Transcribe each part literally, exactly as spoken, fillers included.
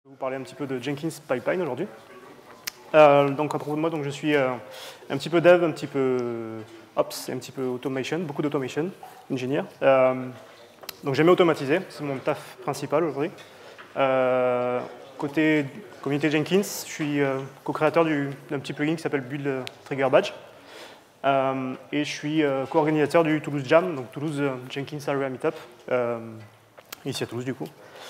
Je vais vous parler un petit peu de Jenkins Pipeline aujourd'hui. Euh, donc à propos de moi, donc je suis euh, un petit peu dev, un petit peu ops et un petit peu automation, beaucoup d'automation, ingénieur. Euh, donc j'aime automatiser, c'est mon taf principal aujourd'hui. Euh, côté communauté Jenkins, je suis euh, co-créateur d'un petit plugin qui s'appelle Build Trigger Badge. Euh, et je suis euh, co-organisateur du Toulouse Jam, donc Toulouse euh, Jenkins Area Meetup, euh, ici à Toulouse du coup.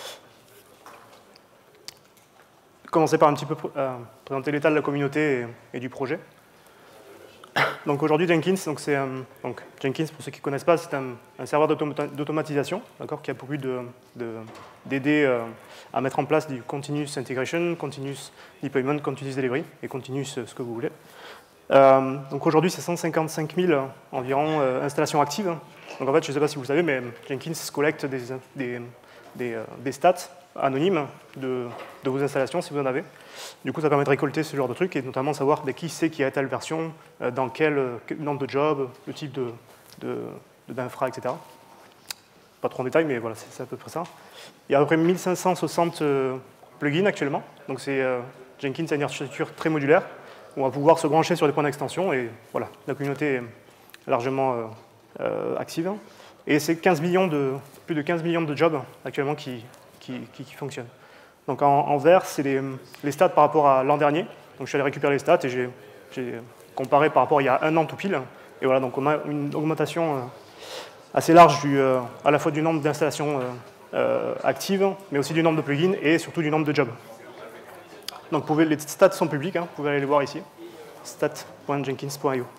Commencer par un petit peu euh, présenter l'état de la communauté et, et du projet. Donc aujourd'hui Jenkins, donc c'est euh, donc Jenkins pour ceux qui ne connaissent pas, c'est un, un serveur d'automatisation, d'accord, qui a pour but de, de, d'aider euh, à mettre en place du continuous integration, continuous deployment, continuous delivery et continuous ce que vous voulez. Euh, donc aujourd'hui c'est cent cinquante-cinq mille environ euh, installations actives. Donc en fait je ne sais pas si vous le savez, mais Jenkins collecte des, des, des, euh, des stats anonymes de, de vos installations si vous en avez. Du coup, ça permet de récolter ce genre de trucs et notamment savoir ben, qui c'est qui a telle version, euh, dans quel, quel nombre de jobs, le type de, de, d'infra, et cetera. Pas trop en détail, mais voilà, c'est à peu près ça. Il y a à peu près mille cinq cent soixante euh, plugins actuellement. Donc c'est euh, Jenkins a une architecture très modulaire où on va pouvoir se brancher sur des points d'extension et voilà, la communauté est largement euh, euh, active. Et c'est quinze millions de, plus de quinze millions de jobs actuellement qui Qui, qui, qui fonctionne. Donc en, en vert, c'est les, les stats par rapport à l'an dernier. Donc je suis allé récupérer les stats et j'ai comparé par rapport à il y a un an tout pile. Et voilà, donc on a une augmentation euh, assez large du, euh, à la fois du nombre d'installations euh, euh, actives, mais aussi du nombre de plugins et surtout du nombre de jobs. Donc vous pouvez, les stats sont publics, hein, vous pouvez aller les voir ici. stats point jenkins point i o.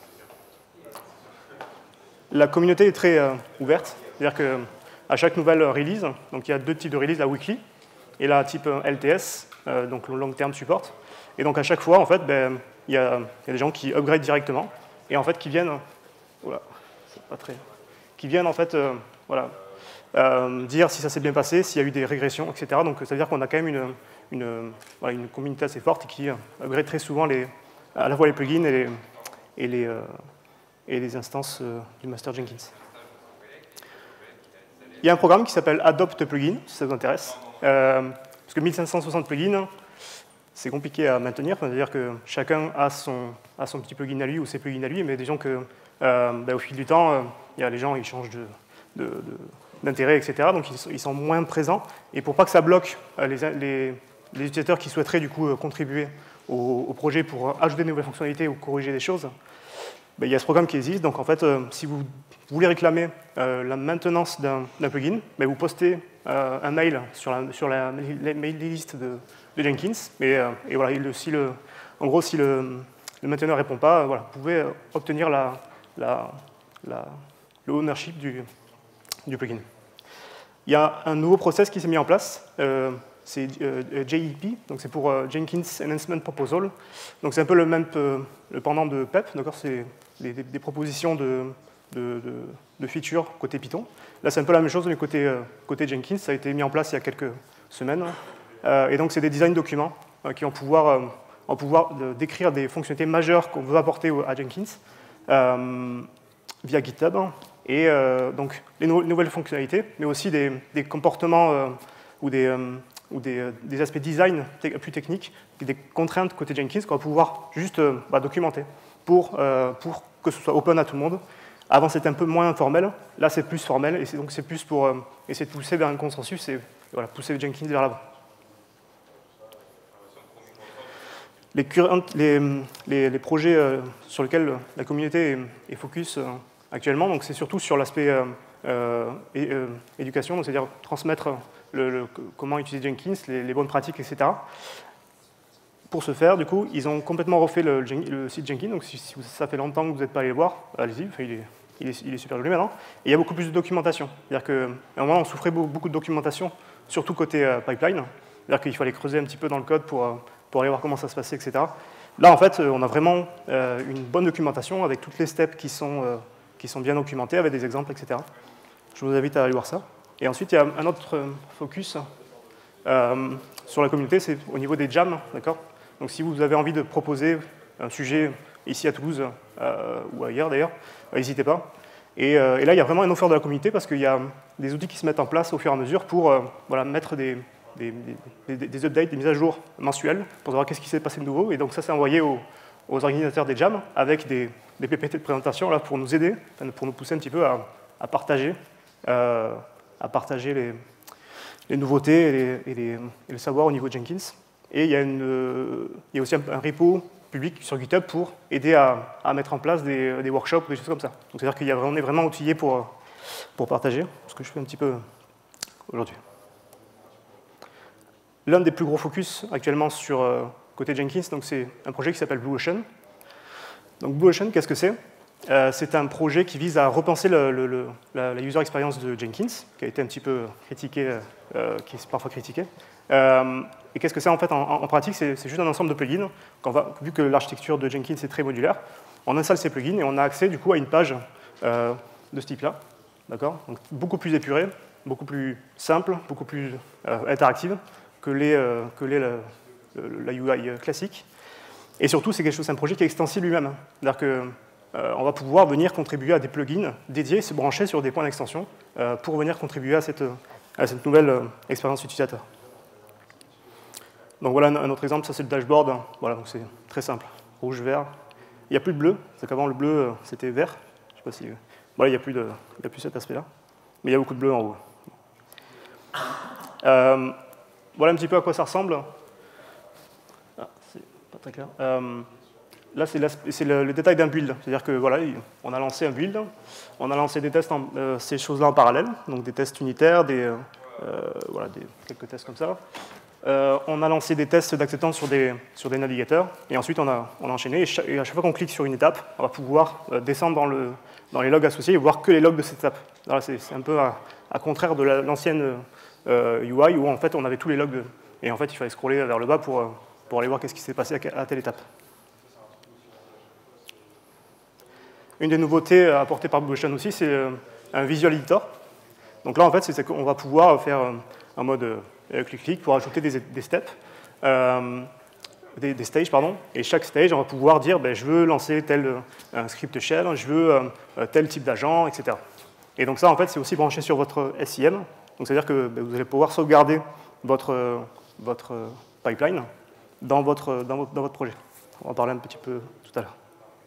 La communauté est très euh, ouverte, c'est-à-dire que à chaque nouvelle release, donc il y a deux types de release, la weekly et la type L T S, euh, donc long term support. Et donc à chaque fois, en fait, ben, il y a, il y a des gens qui upgrade directement et en fait qui viennent, voilà, c'est pas très, qui viennent en fait, euh, voilà, euh, dire si ça s'est bien passé, s'il y a eu des régressions, et cetera. Donc ça veut dire qu'on a quand même une, une, voilà, une communauté assez forte qui upgrade très souvent les, à la fois les plugins et les, et les, euh, et les instances euh, du master Jenkins. Il y a un programme qui s'appelle Adopt Plugin, si ça vous intéresse. Euh, parce que mille cinq cent soixante plugins, c'est compliqué à maintenir. C'est-à-dire que chacun a son, a son petit plugin à lui ou ses plugins à lui, mais disons que euh, ben, au fil du temps, euh, il y a les gens ils changent d'intérêt, de, de, et cetera. Donc ils, ils sont moins présents. Et pour pas que ça bloque euh, les, les, les utilisateurs qui souhaiteraient du coup contribuer au, au projet pour ajouter de nouvelles fonctionnalités ou corriger des choses, ben, il y a ce programme qui existe. Donc en fait, euh, si vous vous voulez réclamer euh, la maintenance d'un plugin, ben vous postez euh, un mail sur la, sur la mail list de, de Jenkins. Et, euh, et voilà, il, si le, en gros, si le, le mainteneur ne répond pas, euh, voilà, vous pouvez obtenir la, la, la, le ownership du, du plugin. Il y a un nouveau process qui s'est mis en place. Euh, c'est euh, J E P, donc c'est pour euh, Jenkins Enhancement Proposal. Donc c'est un peu le même euh, le pendant de P E P, c'est des, des, des propositions de De, de, de features côté Python. Là, c'est un peu la même chose du côté, euh, côté Jenkins. Ça a été mis en place il y a quelques semaines. Euh, et donc, c'est des design documents euh, qui vont pouvoir, euh, vont pouvoir de, décrire des fonctionnalités majeures qu'on veut apporter à Jenkins euh, via GitHub. Et euh, donc, les no nouvelles fonctionnalités, mais aussi des, des comportements euh, ou, des, euh, ou des, des aspects design plus techniques, des contraintes côté Jenkins qu'on va pouvoir juste euh, bah, documenter pour, euh, pour que ce soit open à tout le monde. Avant, c'était un peu moins informel. Là, c'est plus formel. Et donc, c'est plus pour euh, essayer de pousser vers un consensus et voilà, pousser Jenkins vers l'avant. Les, les, les, les projets euh, sur lesquels la communauté est, est focus euh, actuellement, donc c'est surtout sur l'aspect euh, euh, euh, éducation, c'est-à-dire transmettre le, le, comment utiliser Jenkins, les, les bonnes pratiques, et cetera. Pour ce faire, du coup, ils ont complètement refait le, le site Jenkins. Donc, si, si ça fait longtemps que vous n'êtes pas allé le voir, allez-y, enfin, il, il, il est super joli maintenant. Et il y a beaucoup plus de documentation. C'est-à-dire qu'à un moment, on souffrait beaucoup de documentation, surtout côté euh, pipeline. C'est-à-dire qu'il fallait creuser un petit peu dans le code pour, euh, pour aller voir comment ça se passait, et cetera. Là, en fait, on a vraiment euh, une bonne documentation avec toutes les steps qui sont, euh, qui sont bien documentées, avec des exemples, et cetera. Je vous invite à aller voir ça. Et ensuite, il y a un autre focus euh, sur la communauté, c'est au niveau des jams, d'accord ? Donc si vous avez envie de proposer un sujet ici à Toulouse, euh, ou ailleurs d'ailleurs, n'hésitez pas. Et, euh, et là, il y a vraiment un offre de la communauté parce qu'il y a des outils qui se mettent en place au fur et à mesure pour euh, voilà, mettre des, des, des, des, des updates, des mises à jour mensuelles pour savoir qu'est-ce qui s'est passé de nouveau. Et donc ça, c'est envoyé aux, aux organisateurs des jams avec des, des P P T de présentation là, pour nous aider, pour nous pousser un petit peu à, à partager, euh, à partager les, les nouveautés et, les, et, les, et le savoir au niveau de Jenkins. Et il y a, une, euh, il y a aussi un, un repo public sur GitHub pour aider à, à mettre en place des, des workshops, des choses comme ça. Donc c'est-à-dire qu'on est vraiment outillé pour, pour partager, ce que je fais un petit peu aujourd'hui. L'un des plus gros focus actuellement sur euh, côté Jenkins, c'est un projet qui s'appelle Blue Ocean. Donc Blue Ocean, qu'est-ce que c'est? euh, C'est un projet qui vise à repenser le, le, le, la, la user experience de Jenkins, qui a été un petit peu critiqué, euh, qui est parfois critiqué. Euh, et qu'est-ce que c'est en fait en, en pratique? C'est juste un ensemble de plugins. Quand va, vu que l'architecture de Jenkins est très modulaire, on installe ces plugins et on a accès du coup à une page euh, de ce type-là. D'accord? Donc beaucoup plus épurée, beaucoup plus simple, beaucoup plus euh, interactive que, les, euh, que les, la, la U I classique. Et surtout, c'est quelque chose, c'est un projet qui est extensible lui-même. C'est-à-dire qu'on euh, va pouvoir venir contribuer à des plugins dédiés, se brancher sur des points d'extension euh, pour venir contribuer à cette, à cette nouvelle euh, expérience utilisateur. Donc voilà un, un autre exemple, ça c'est le dashboard. Voilà, c'est très simple, rouge, vert. Il n'y a plus de bleu, c'est qu'avant le bleu c'était vert. Je sais pas si. Voilà, il n'y a plus de, il n'y a plus cet aspect-là, mais il y a beaucoup de bleu en haut. Euh, voilà un petit peu à quoi ça ressemble. Ah, c'est pas très clair. Euh, là, c'est le, le détail d'un build. C'est-à-dire que voilà, on a lancé un build, on a lancé des tests, en, euh, ces choses-là en parallèle, donc des tests unitaires, des, euh, voilà, des, quelques tests comme ça. Euh, on a lancé des tests d'acceptance sur des, sur des navigateurs, et ensuite on a, on a enchaîné, et, cha et à chaque fois qu'on clique sur une étape, on va pouvoir euh, descendre dans, le, dans les logs associés et voir que les logs de cette étape. C'est un peu à, à contraire de l'ancienne euh, U I, où en fait on avait tous les logs, de, et en fait il fallait scroller vers le bas pour, pour aller voir qu'est-ce qui s'est passé à, à telle étape. Une des nouveautés apportées par Blue Ocean aussi, c'est euh, un visual editor. Donc là en fait, c'est qu'on va pouvoir faire euh, en mode clic-clic pour ajouter des, des steps, euh, des, des stages, pardon. Et chaque stage, on va pouvoir dire, ben, je veux lancer tel un script shell, je veux euh, tel type d'agent, et cetera. Et donc ça, en fait, c'est aussi branché sur votre S I M. Donc c'est-à-dire que ben, vous allez pouvoir sauvegarder votre, votre pipeline dans votre, dans, votre, dans votre projet. On va en parler un petit peu tout à l'heure.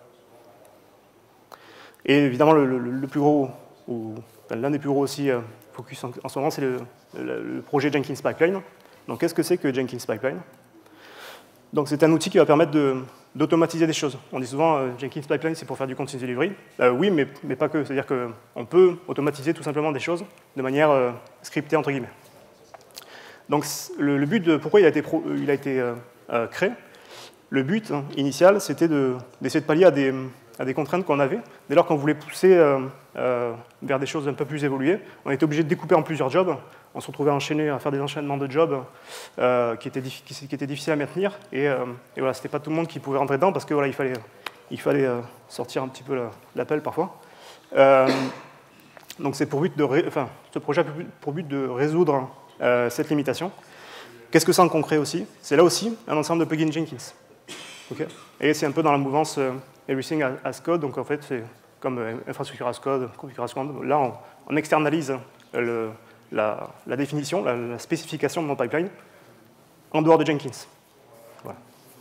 Et évidemment, le, le, le plus gros, ou l'un des plus gros aussi, euh, focus en, en ce moment, c'est le, le, le projet Jenkins Pipeline. Donc, qu'est-ce que c'est que Jenkins Pipeline? Donc, c'est un outil qui va permettre d'automatiser des choses. On dit souvent euh, Jenkins Pipeline, c'est pour faire du continuous delivery. Euh, oui, mais, mais pas que. C'est-à-dire qu'on peut automatiser tout simplement des choses de manière euh, scriptée, entre guillemets. Donc, le, le but de pourquoi il a été, pro, il a été euh, euh, créé, le but hein, initial, c'était d'essayer de, de pallier à des, à des contraintes qu'on avait. Dès lors qu'on voulait pousser euh, euh, vers des choses un peu plus évoluées, on était obligé de découper en plusieurs jobs. On se retrouvait enchaîné, à faire des enchaînements de jobs euh, qui, étaient, qui, qui étaient difficiles à maintenir. Et, euh, et voilà, c'était pas tout le monde qui pouvait rentrer dedans parce qu'il voilà, il fallait, il fallait euh, sortir un petit peu l'appel parfois. Euh, donc c'est pour but de, ré, enfin, ce projet a pour but de résoudre euh, cette limitation. Qu'est-ce que c'est en concret aussi? C'est là aussi un ensemble de plugins Jenkins. Okay. Et c'est un peu dans la mouvance euh, Everything as Code, donc en fait c'est comme euh, infrastructure as Code, configuration. Là on, on externalise euh, le, la, la définition, la, la spécification de mon pipeline en dehors de Jenkins. Voilà.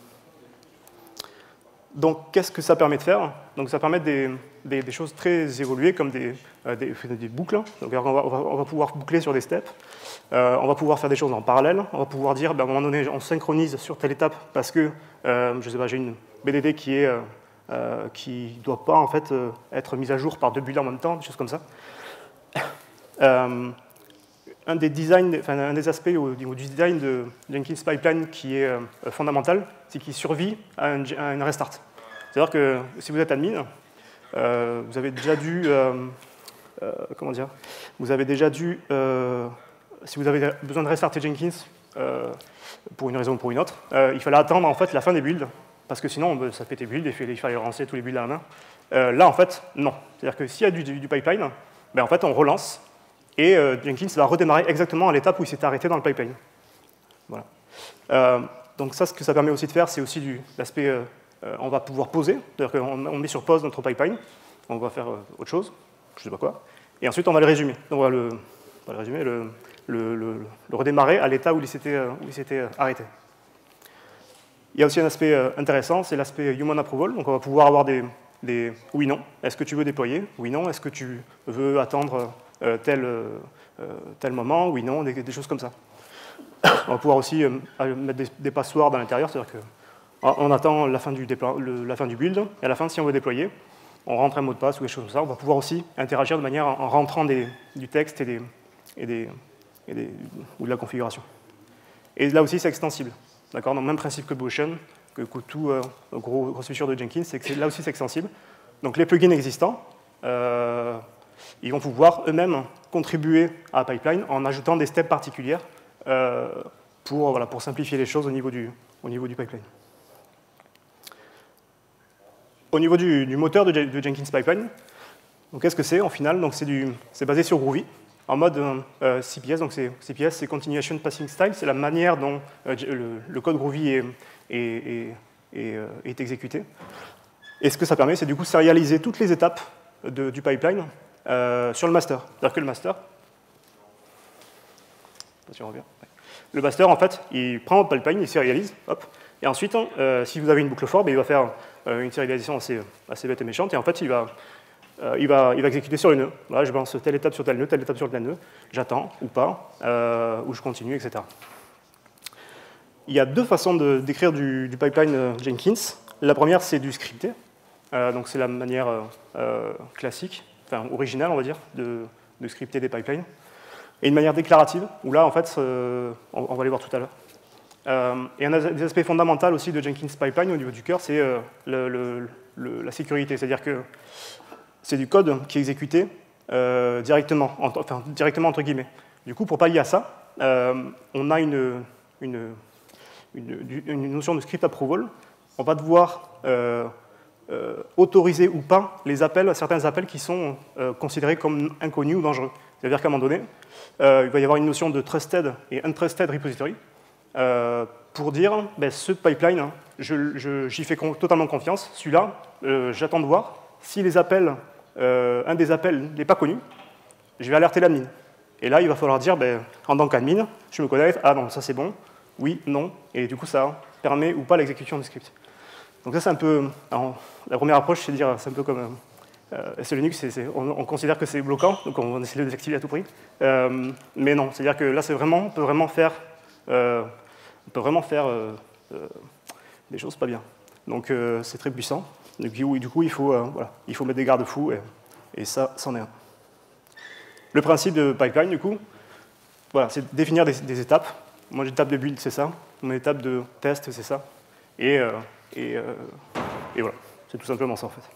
Donc qu'est-ce que ça permet de faire? Donc ça permet des, des, des choses très évoluées comme des, euh, des, des boucles. Donc on va, on, va, on va pouvoir boucler sur des steps. Euh, on va pouvoir faire des choses en parallèle. On va pouvoir dire, ben, à un moment donné, on synchronise sur telle étape parce que, euh, je sais pas, j'ai une B D D qui est euh, euh, qui ne doit pas en fait euh, être mise à jour par deux builds en même temps, des choses comme ça. Euh, un des designs, enfin, un des aspects au niveau du design de Jenkins Pipeline qui est euh, fondamental, c'est qu'il survit à, un, à une restart. C'est-à-dire que si vous êtes admin, euh, vous avez déjà dû, euh, euh, comment dire, vous avez déjà dû euh, si vous avez besoin de restarter Jenkins euh, pour une raison ou pour une autre, euh, il fallait attendre en fait la fin des builds, parce que sinon ça pétait build et il fallait relancer tous les builds à la main. Euh, là en fait, non. C'est-à-dire que s'il y a du, du, du pipeline, ben, en fait on relance et euh, Jenkins va redémarrer exactement à l'étape où il s'est arrêté dans le pipeline. Voilà. Euh, donc ça, ce que ça permet aussi de faire, c'est aussi l'aspect, euh, on va pouvoir poser, c'est-à-dire qu'on on met sur pause notre pipeline, on va faire euh, autre chose, je ne sais pas quoi, et ensuite on va le résumer. Donc on va le, on va le résumer, le le, le, le redémarrer à l'état où il s'était euh, arrêté. Il y a aussi un aspect euh, intéressant, c'est l'aspect human approval. Donc on va pouvoir avoir des, des oui, non. Est-ce que tu veux déployer? Oui, non. Est-ce que tu veux attendre euh, tel, euh, tel moment? Oui, non, des, des choses comme ça. On va pouvoir aussi euh, mettre des, des passwords à l'intérieur, c'est-à-dire qu'on attend la fin, du le, la fin du build, et à la fin, si on veut déployer, on rentre un mot de passe ou des choses comme ça. On va pouvoir aussi interagir de manière en rentrant des, du texte et, des, et, des, et des, ou de la configuration. Et là aussi, c'est extensible. D'accord, donc même principe que Botion, que, que tout euh, gros, grosse feature de Jenkins, c'est que là aussi c'est extensible. Donc les plugins existants, euh, ils vont pouvoir eux-mêmes contribuer à la pipeline en ajoutant des steps particulières euh, pour, voilà, pour simplifier les choses au niveau du, au niveau du pipeline. Au niveau du, du moteur de, de Jenkins Pipeline, qu'est-ce que c'est en final? C'est basé sur Groovy, en mode euh, C P S. Donc C P S, c'est Continuation Passing Style, c'est la manière dont euh, le, le code Groovy est, est, est, est, euh, est exécuté. Et ce que ça permet, c'est du coup sérialiser toutes les étapes de, du pipeline euh, sur le master. C'est-à-dire que le master, le master, en fait, il prend votre pipeline, il sérialise, hop, et ensuite, euh, si vous avez une boucle for, ben, il va faire euh, une sérialisation assez, assez bête et méchante, et en fait, il va, euh, il va, il va exécuter sur les nœuds. Voilà, je balance telle étape sur tel nœud, telle étape sur tel nœud, j'attends ou pas, euh, ou je continue, et cetera. Il y a deux façons d'écrire du, du pipeline euh, Jenkins. La première, c'est du scripté. Euh, donc c'est la manière euh, classique, enfin originale, on va dire, de, de scripter des pipelines. Et une manière déclarative, où là, en fait, euh, on, on va les voir tout à l'heure. Euh, et un des aspects fondamentaux aussi de Jenkins Pipeline au niveau du cœur, c'est euh, le, le, le, la sécurité. C'est-à-dire que c'est du code qui est exécuté euh, directement, en, enfin directement entre guillemets. Du coup, pour pallier à ça, euh, on a une, une, une, une notion de script approval. On va devoir euh, euh, autoriser ou pas les appels, certains appels qui sont euh, considérés comme inconnus ou dangereux. C'est-à-dire qu'à un moment donné, euh, il va y avoir une notion de trusted et untrusted repository. Euh, pour dire, ben, ce pipeline, j'y je, je, fais con, totalement confiance. Celui-là, euh, j'attends de voir. Si les appels, euh, un des appels n'est pas connu, je vais alerter l'admin. Et là, il va falloir dire, ben, en tant qu'admin, je me connecte, ah non, ça c'est bon, oui, non. Et du coup, ça permet ou pas l'exécution du script. Donc ça, c'est un peu... Alors, la première approche, c'est de dire, c'est un peu comme... Euh, S Linux, c est, c est, on, on considère que c'est bloquant, donc on essaie de le désactiver à tout prix. Euh, mais non, c'est-à-dire que là, c'est vraiment, on peut vraiment faire... Euh, on peut vraiment faire euh, euh, des choses pas bien. Donc euh, c'est très puissant. Du coup, du coup il, faut, euh, voilà, il faut mettre des garde-fous, et, et ça, c'en est un. Le principe de pipeline, du coup, voilà, c'est définir des, des étapes. Mon étape de build, c'est ça. Mon étape de test, c'est ça. Et, euh, et, euh, et voilà, c'est tout simplement ça, en fait.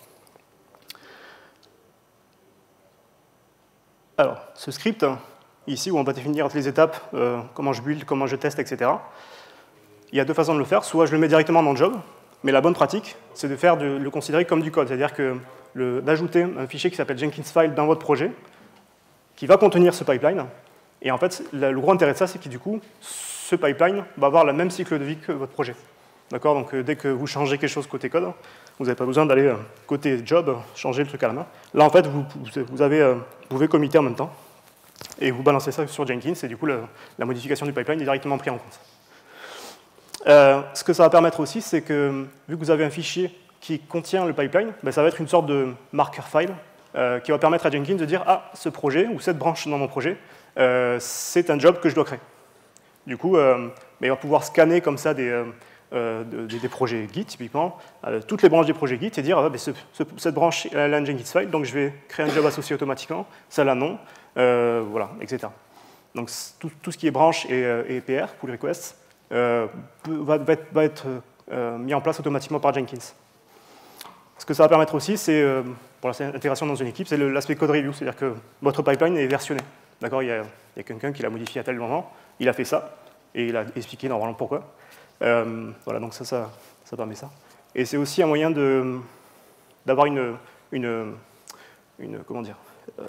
Alors, ce script, ici, où on va définir les étapes, euh, comment je build, comment je teste, et cetera. Il y a deux façons de le faire. Soit je le mets directement dans le job, mais la bonne pratique, c'est de faire de le considérer comme du code. C'est-à-dire d'ajouter un fichier qui s'appelle Jenkins File dans votre projet, qui va contenir ce pipeline. Et en fait, le gros intérêt de ça, c'est que du coup, ce pipeline va avoir le même cycle de vie que votre projet. D'accord? Donc dès que vous changez quelque chose côté code, vous n'avez pas besoin d'aller côté job, changer le truc à la main. Là, en fait, vous, vous, avez, vous pouvez committer en même temps. Et vous balancez ça sur Jenkins, et du coup, le, la modification du pipeline est directement prise en compte. Euh, ce que ça va permettre aussi, c'est que, vu que vous avez un fichier qui contient le pipeline, ben, ça va être une sorte de marker file euh, qui va permettre à Jenkins de dire « Ah, ce projet, ou cette branche dans mon projet, euh, c'est un job que je dois créer. » Du coup, euh, ben, il va pouvoir scanner comme ça des, euh, des, des projets Git, typiquement, euh, toutes les branches des projets Git, et dire ah, ben, ce, ce, cette branche, elle a un Jenkins file, donc je vais créer un job associé automatiquement, celle-là non, euh, voilà, et cetera. Donc tout, tout ce qui est branche et, et P R, pull request, Euh, va, va être, va être euh, mis en place automatiquement par Jenkins. Ce que ça va permettre aussi, c'est, euh, pour l'intégration dans une équipe, c'est l'aspect code review, c'est-à-dire que votre pipeline est versionné. D'accord, il y a, a quelqu'un qui l'a modifié à tel moment, il a fait ça, et il a expliqué normalement pourquoi. Euh, voilà, donc ça, ça, ça permet ça. Et c'est aussi un moyen d'avoir une, une, une, comment dire, euh,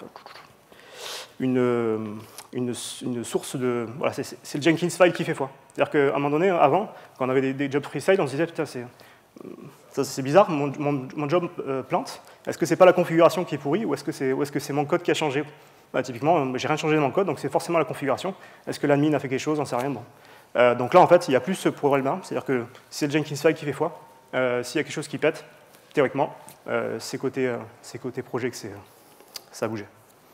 une, une, une source de... Voilà, c'est le Jenkins file qui fait foi. C'est-à-dire qu'à un moment donné, avant, quand on avait des, des jobs freestyle, on se disait, putain, c'est bizarre, mon, mon, mon job euh, plante. Est-ce que c'est pas la configuration qui est pourrie, ou est-ce que c'est est -ce c'est mon code qui a changé? bah, typiquement, j'ai rien changé dans mon code, donc c'est forcément la configuration. Est-ce que l'admin a fait quelque chose? J'en sais rien. Bon. Euh, donc là, en fait, il n'y a plus ce problème-là. C'est-à-dire que si c'est le Jenkins file qui fait foi, euh, s'il y a quelque chose qui pète, théoriquement, euh, c'est côté, euh, côté projet que ça a bougé.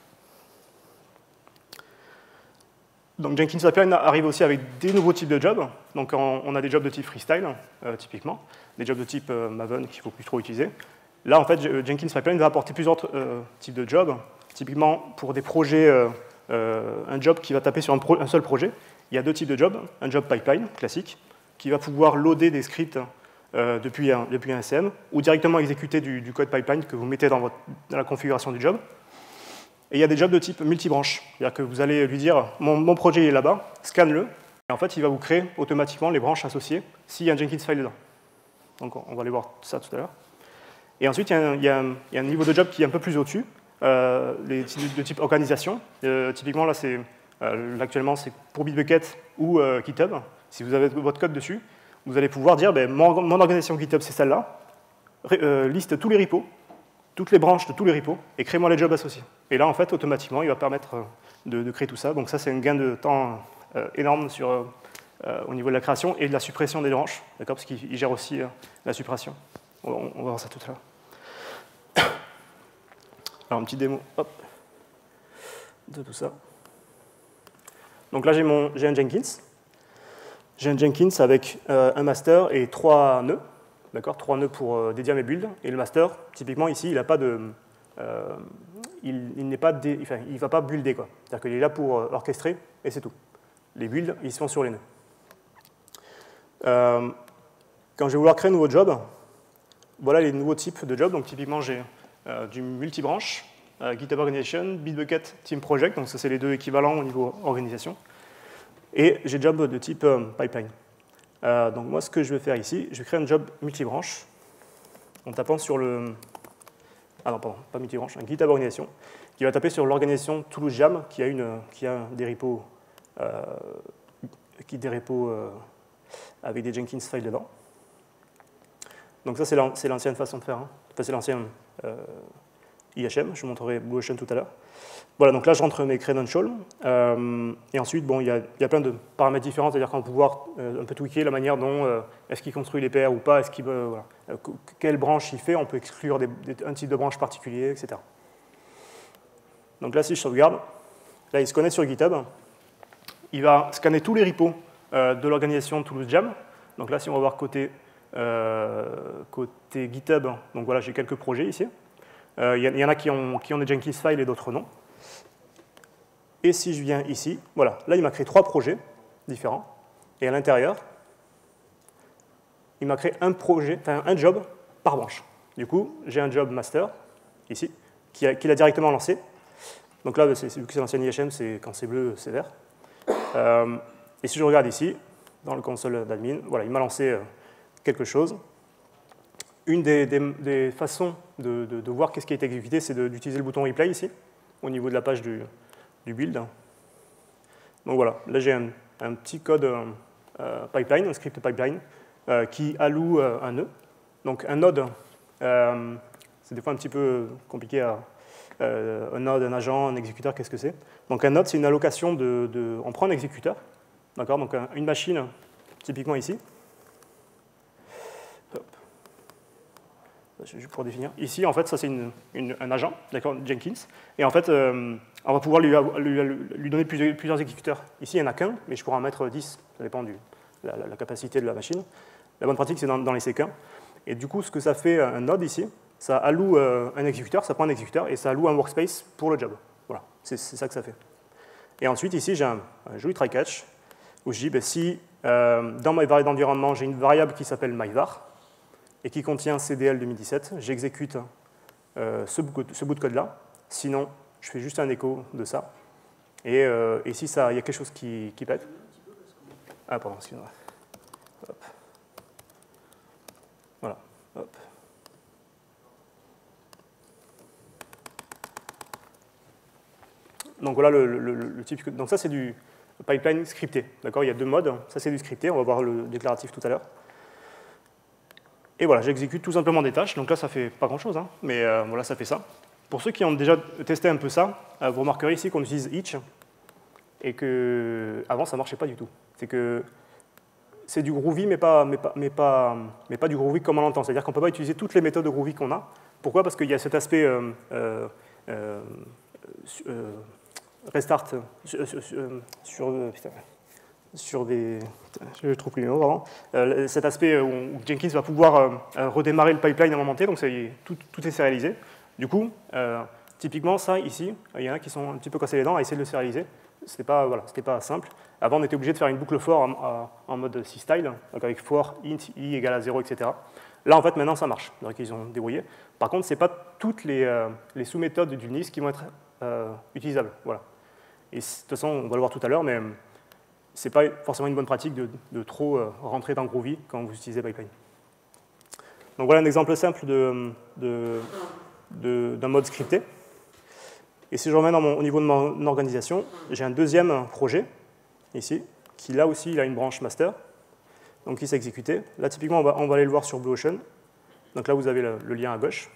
Donc Jenkins Pipeline arrive aussi avec des nouveaux types de jobs. Donc on, on a des jobs de type freestyle, euh, typiquement, des jobs de type euh, Maven qu'il ne faut plus trop utiliser. Là, en fait, Jenkins Pipeline va apporter plusieurs euh, types de jobs. Typiquement, pour des projets, euh, euh, un job qui va taper sur un, pro un seul projet, il y a deux types de jobs. Un job pipeline, classique, qui va pouvoir loader des scripts euh, depuis, un, depuis un S M, ou directement exécuter du, du code pipeline que vous mettez dans, votre, dans la configuration du job. Et il y a des jobs de type multibranche. C'est-à-dire que vous allez lui dire, mon, mon projet est là-bas, scanne-le, et en fait, il va vous créer automatiquement les branches associées s'il y a un Jenkins file dedans. Donc on va aller voir ça tout à l'heure. Et ensuite, il y, a un, il, y a un, il y a un niveau de job qui est un peu plus au-dessus, euh, les types de type organisation. Euh, typiquement, là, c'est euh, actuellement, c'est pour Bitbucket ou euh, GitHub. Si vous avez votre code dessus, vous allez pouvoir dire, ben, mon, mon organisation GitHub, c'est celle-là, euh, liste tous les repos, toutes les branches de tous les repos, et crée-moi les jobs associés. Et là, en fait, automatiquement, il va permettre de, de créer tout ça. Donc ça, c'est un gain de temps euh, énorme sur, euh, au niveau de la création et de la suppression des branches, parce qu'il gère aussi euh, la suppression. On, on va voir ça tout à l'heure. Alors, un petit démo hop, de tout ça. Donc là, j'ai un Jenkins. J'ai un Jenkins avec euh, un master et trois nœuds. D'accord, trois nœuds pour euh, dédier à mes builds. Et le master, typiquement ici, il n'a pas de, euh, il, il n'est pas, dé, enfin, il va pas builder quoi. C'est-à-dire qu'il est là pour euh, orchestrer et c'est tout. Les builds, ils sont sur les nœuds. Euh, quand je vais vouloir créer un nouveau job, voilà les nouveaux types de jobs. Donc typiquement, j'ai euh, du multibranche, euh, GitHub Organization, Bitbucket Team Project. Donc ça, c'est les deux équivalents au niveau organisation. Et j'ai job de type euh, pipeline. Euh, donc moi, ce que je vais faire ici, je vais créer un job multibranche en tapant sur le... Ah non, pardon, pas multibranche, un GitHub Organisation, qui va taper sur l'organisation Toulouse Jam, qui a, une, qui a des repos, euh, qui des repos euh, avec des Jenkins files dedans. Donc ça, c'est l'ancienne façon de faire. Hein. Enfin, c'est l'ancienne euh, I H M, je vous montrerai BlueOcean tout à l'heure. Voilà, donc là, je rentre mes credentials. Euh, et ensuite, bon, il y, a, il y a plein de paramètres différents, c'est-à-dire qu'on va pouvoir euh, un peu tweaker la manière dont euh, est-ce qu'il construit les P R ou pas, est-ce qu'il euh, voilà, euh, quelle branche il fait, on peut exclure des, des, un type de branche particulier, et cetera. Donc là, si je sauvegarde, là, il se connecte sur GitHub. Il va scanner tous les repos euh, de l'organisation Toulouse Jam. Donc là, si on va voir côté, euh, côté GitHub, donc voilà, j'ai quelques projets ici. Euh, il y en a qui ont, qui ont des Jenkins files et d'autres non. Et si je viens ici, voilà, là il m'a créé trois projets différents. Et à l'intérieur, il m'a créé un projet, enfin un job par branche. Du coup, j'ai un job master, ici, qu'il a, qu'il a directement lancé. Donc là, vu que c'est l'ancienne I H M, c'est quand c'est bleu, c'est vert. Euh, et si je regarde ici, dans le console d'admin, voilà, il m'a lancé euh, quelque chose. Une des, des, des façons de, de, de voir qu'est-ce qui a été exécuté, c'est d'utiliser le bouton replay ici, au niveau de la page du, du build. Donc voilà, là j'ai un, un petit code euh, pipeline, un script pipeline, euh, qui alloue euh, un nœud. Donc un node, euh, c'est des fois un petit peu compliqué à... Euh, un node, un agent, un exécuteur, qu'est-ce que c'est? Donc un node, c'est une allocation de, de... On prend un exécuteur, d'accord? Donc un, une machine, typiquement ici. Hop. Juste pour définir. Ici, en fait, ça c'est une, une, un agent, d'accord, Jenkins. Et en fait, euh, on va pouvoir lui, lui, lui donner plusieurs, plusieurs exécuteurs. Ici, il n'y en a qu'un, mais je pourrais en mettre dix. Ça dépend de la, la, la capacité de la machine. La bonne pratique, c'est dans, dans les C qu'un. Et du coup, ce que ça fait un node ici, ça alloue euh, un exécuteur, ça prend un exécuteur, et ça alloue un workspace pour le job. Voilà, c'est ça que ça fait. Et ensuite, ici, j'ai un, un joli try-catch, où je dis, ben, si euh, dans ma variable d'environnement, j'ai une variable qui s'appelle myvar, et qui contient C D L deux mille dix-sept, j'exécute euh, ce, ce bout de code-là. Sinon, je fais juste un écho de ça. Et, euh, et si il y a quelque chose qui, qui pète... Ah, pardon, excusez-moi. Hop. Voilà. Hop. Donc voilà le, le, le, le type. Donc ça, c'est du pipeline scripté. D'accord, il y a deux modes. Ça, c'est du scripté. On va voir le déclaratif tout à l'heure. Et voilà, j'exécute tout simplement des tâches. Donc là, ça fait pas grand-chose, hein, mais euh, voilà, ça fait ça. pour ceux qui ont déjà testé un peu ça, vous remarquerez ici qu'on utilise each, et qu'avant, ça ne marchait pas du tout. C'est que c'est du Groovy, mais pas, mais, pas, mais, pas, mais pas du Groovy comme on l'entend. C'est-à-dire qu'on ne peut pas utiliser toutes les méthodes de Groovy qu'on a. Pourquoi? Parce qu'il y a cet aspect euh, euh, euh, restart sur, sur, sur, putain, sur des... Je ne trouve plus les mots, vraiment. Euh, cet aspect où, où Jenkins va pouvoir euh, redémarrer le pipeline à un moment T, donc ça, tout, tout est sérialisé. Du coup, euh, typiquement, ça, ici, il y en a qui sont un petit peu cassés les dents à essayer de le sérialiser. C'était pas, voilà, c'était pas simple. Avant, on était obligé de faire une boucle for en, en mode C-style, donc avec for, int, i égale à zéro, et cetera. Là, en fait, maintenant, ça marche. Donc, ils ont débrouillé. Par contre, ce n'est pas toutes les, euh, les sous-méthodes du N I S qui vont être euh, utilisables. Voilà. Et de toute façon, on va le voir tout à l'heure, mais ce n'est pas forcément une bonne pratique de, de trop euh, rentrer dans Groovy quand vous utilisez Pipeline. Donc, voilà un exemple simple de, de, de, d'un mode scripté. Et si je reviens dans mon, au niveau de mon organisation, j'ai un deuxième projet, ici, qui là aussi, il a une branche master, donc qui s'est exécuté. Là, typiquement, on va, on va aller le voir sur BlueOcean. Donc là, vous avez le, le lien à gauche.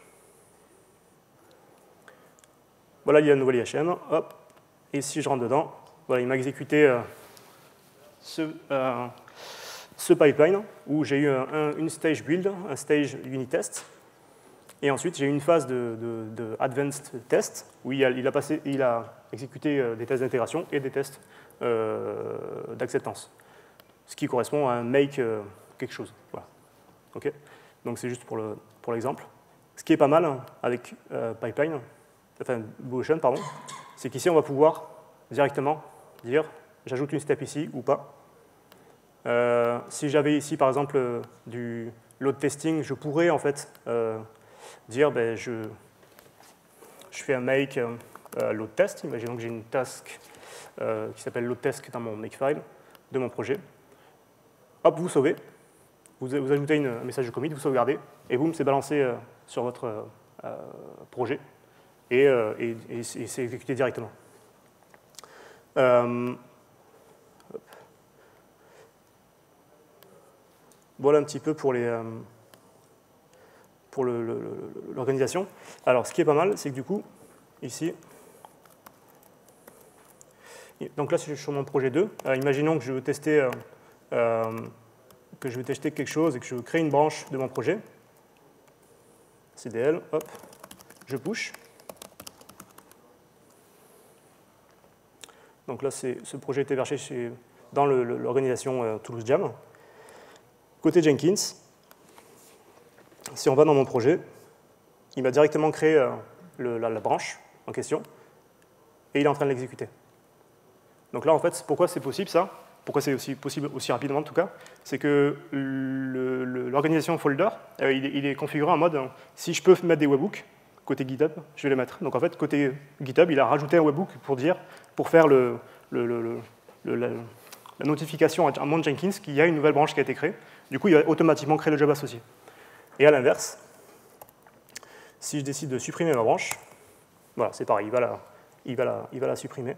Voilà, il y a un nouvel I H M. Hop. Et si je rentre dedans, voilà, il m'a exécuté euh, ce, euh, ce pipeline, où j'ai eu un, un, une stage build, un stage unit test. Et ensuite, j'ai eu une phase de, de, de advanced test, où il a, il a, passé, il a exécuté des tests d'intégration et des tests euh, d'acceptance, ce qui correspond à un make euh, quelque chose. Voilà. Okay, donc c'est juste pour, le, pour l'exemple. Ce qui est pas mal avec euh, Pipeline, enfin BlueOcean, pardon, c'est qu'ici, on va pouvoir directement dire j'ajoute une step ici ou pas. Euh, si j'avais ici, par exemple, du load testing, je pourrais en fait euh, dire ben, je, je fais un make euh, load test. Imaginons que j'ai une task euh, qui s'appelle load test dans mon makefile de mon projet. Hop, vous sauvez, vous, vous ajoutez une, un message de commit, vous sauvegardez, et boum, c'est balancé euh, sur votre euh, projet, et, euh, et, et, et c'est exécuté directement. Euh, voilà un petit peu pour les... Euh, pour l'organisation. Alors, ce qui est pas mal, c'est que du coup, ici, donc là, je suis sur mon projet deux. Euh, imaginons que je veux tester, euh, euh, que je veux tester quelque chose et que je veux créer une branche de mon projet. C D L, hop, je push. Donc là, ce projet est hébergé chez, dans l'organisation euh, Toulouse Jam. Côté Jenkins, si on va dans mon projet, il m'a directement créé euh, le, la, la branche en question, et il est en train de l'exécuter. Donc là, en fait, pourquoi c'est possible ça? Pourquoi c'est aussi possible aussi rapidement en tout cas? C'est que l'organisation folder, euh, il, est, il est configuré en mode, euh, si je peux mettre des webhooks, côté GitHub, je vais les mettre. Donc en fait, côté GitHub, il a rajouté un webhook pour dire, pour faire le, le, le, le, le la, la notification à mon Jenkins qu'il y a une nouvelle branche qui a été créée. Du coup, il va automatiquement créer le job associé. Et à l'inverse, si je décide de supprimer ma branche, voilà, c'est pareil, il va, la, il, va la, il va la supprimer.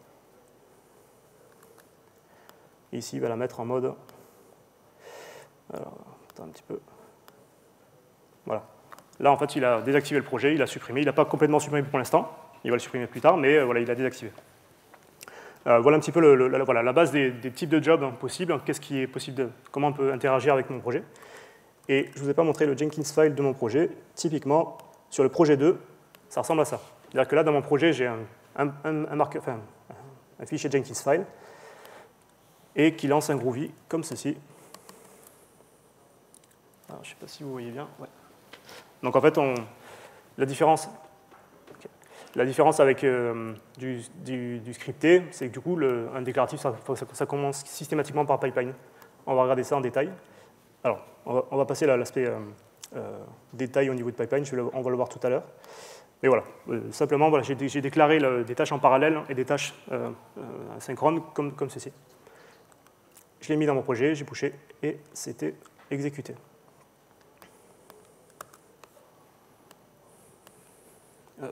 Ici, il va la mettre en mode... Alors, attends un petit peu. Voilà. Là, en fait, il a désactivé le projet, il a supprimé. Il n'a pas complètement supprimé pour l'instant, il va le supprimer plus tard, mais euh, voilà, il a désactivé. Euh, voilà un petit peu le, le, la, voilà, la base des, des types de jobs possibles, qu'est-ce qui est possible, de, comment on peut interagir avec mon projet. Et je ne vous ai pas montré le Jenkins file de mon projet. Typiquement, sur le projet deux, ça ressemble à ça. C'est-à-dire que là, dans mon projet, j'ai un, un, un, un, enfin, un fichier Jenkins file et qui lance un Groovy comme ceci. Alors, je ne sais pas si vous voyez bien. Ouais. Donc en fait, on, la, différence, okay. la différence avec euh, du, du, du scripté, c'est que du coup, le, un déclaratif, ça, ça, ça commence systématiquement par pipeline. On va regarder ça en détail. Alors, on va, on va passer à l'aspect euh, euh, détail au niveau de pipeline, je vais le, on va le voir tout à l'heure. Mais voilà, euh, simplement, voilà, j'ai déclaré le, des tâches en parallèle et des tâches euh, euh, asynchrones comme, comme ceci. Je l'ai mis dans mon projet, j'ai pushé et c'était exécuté. Hop.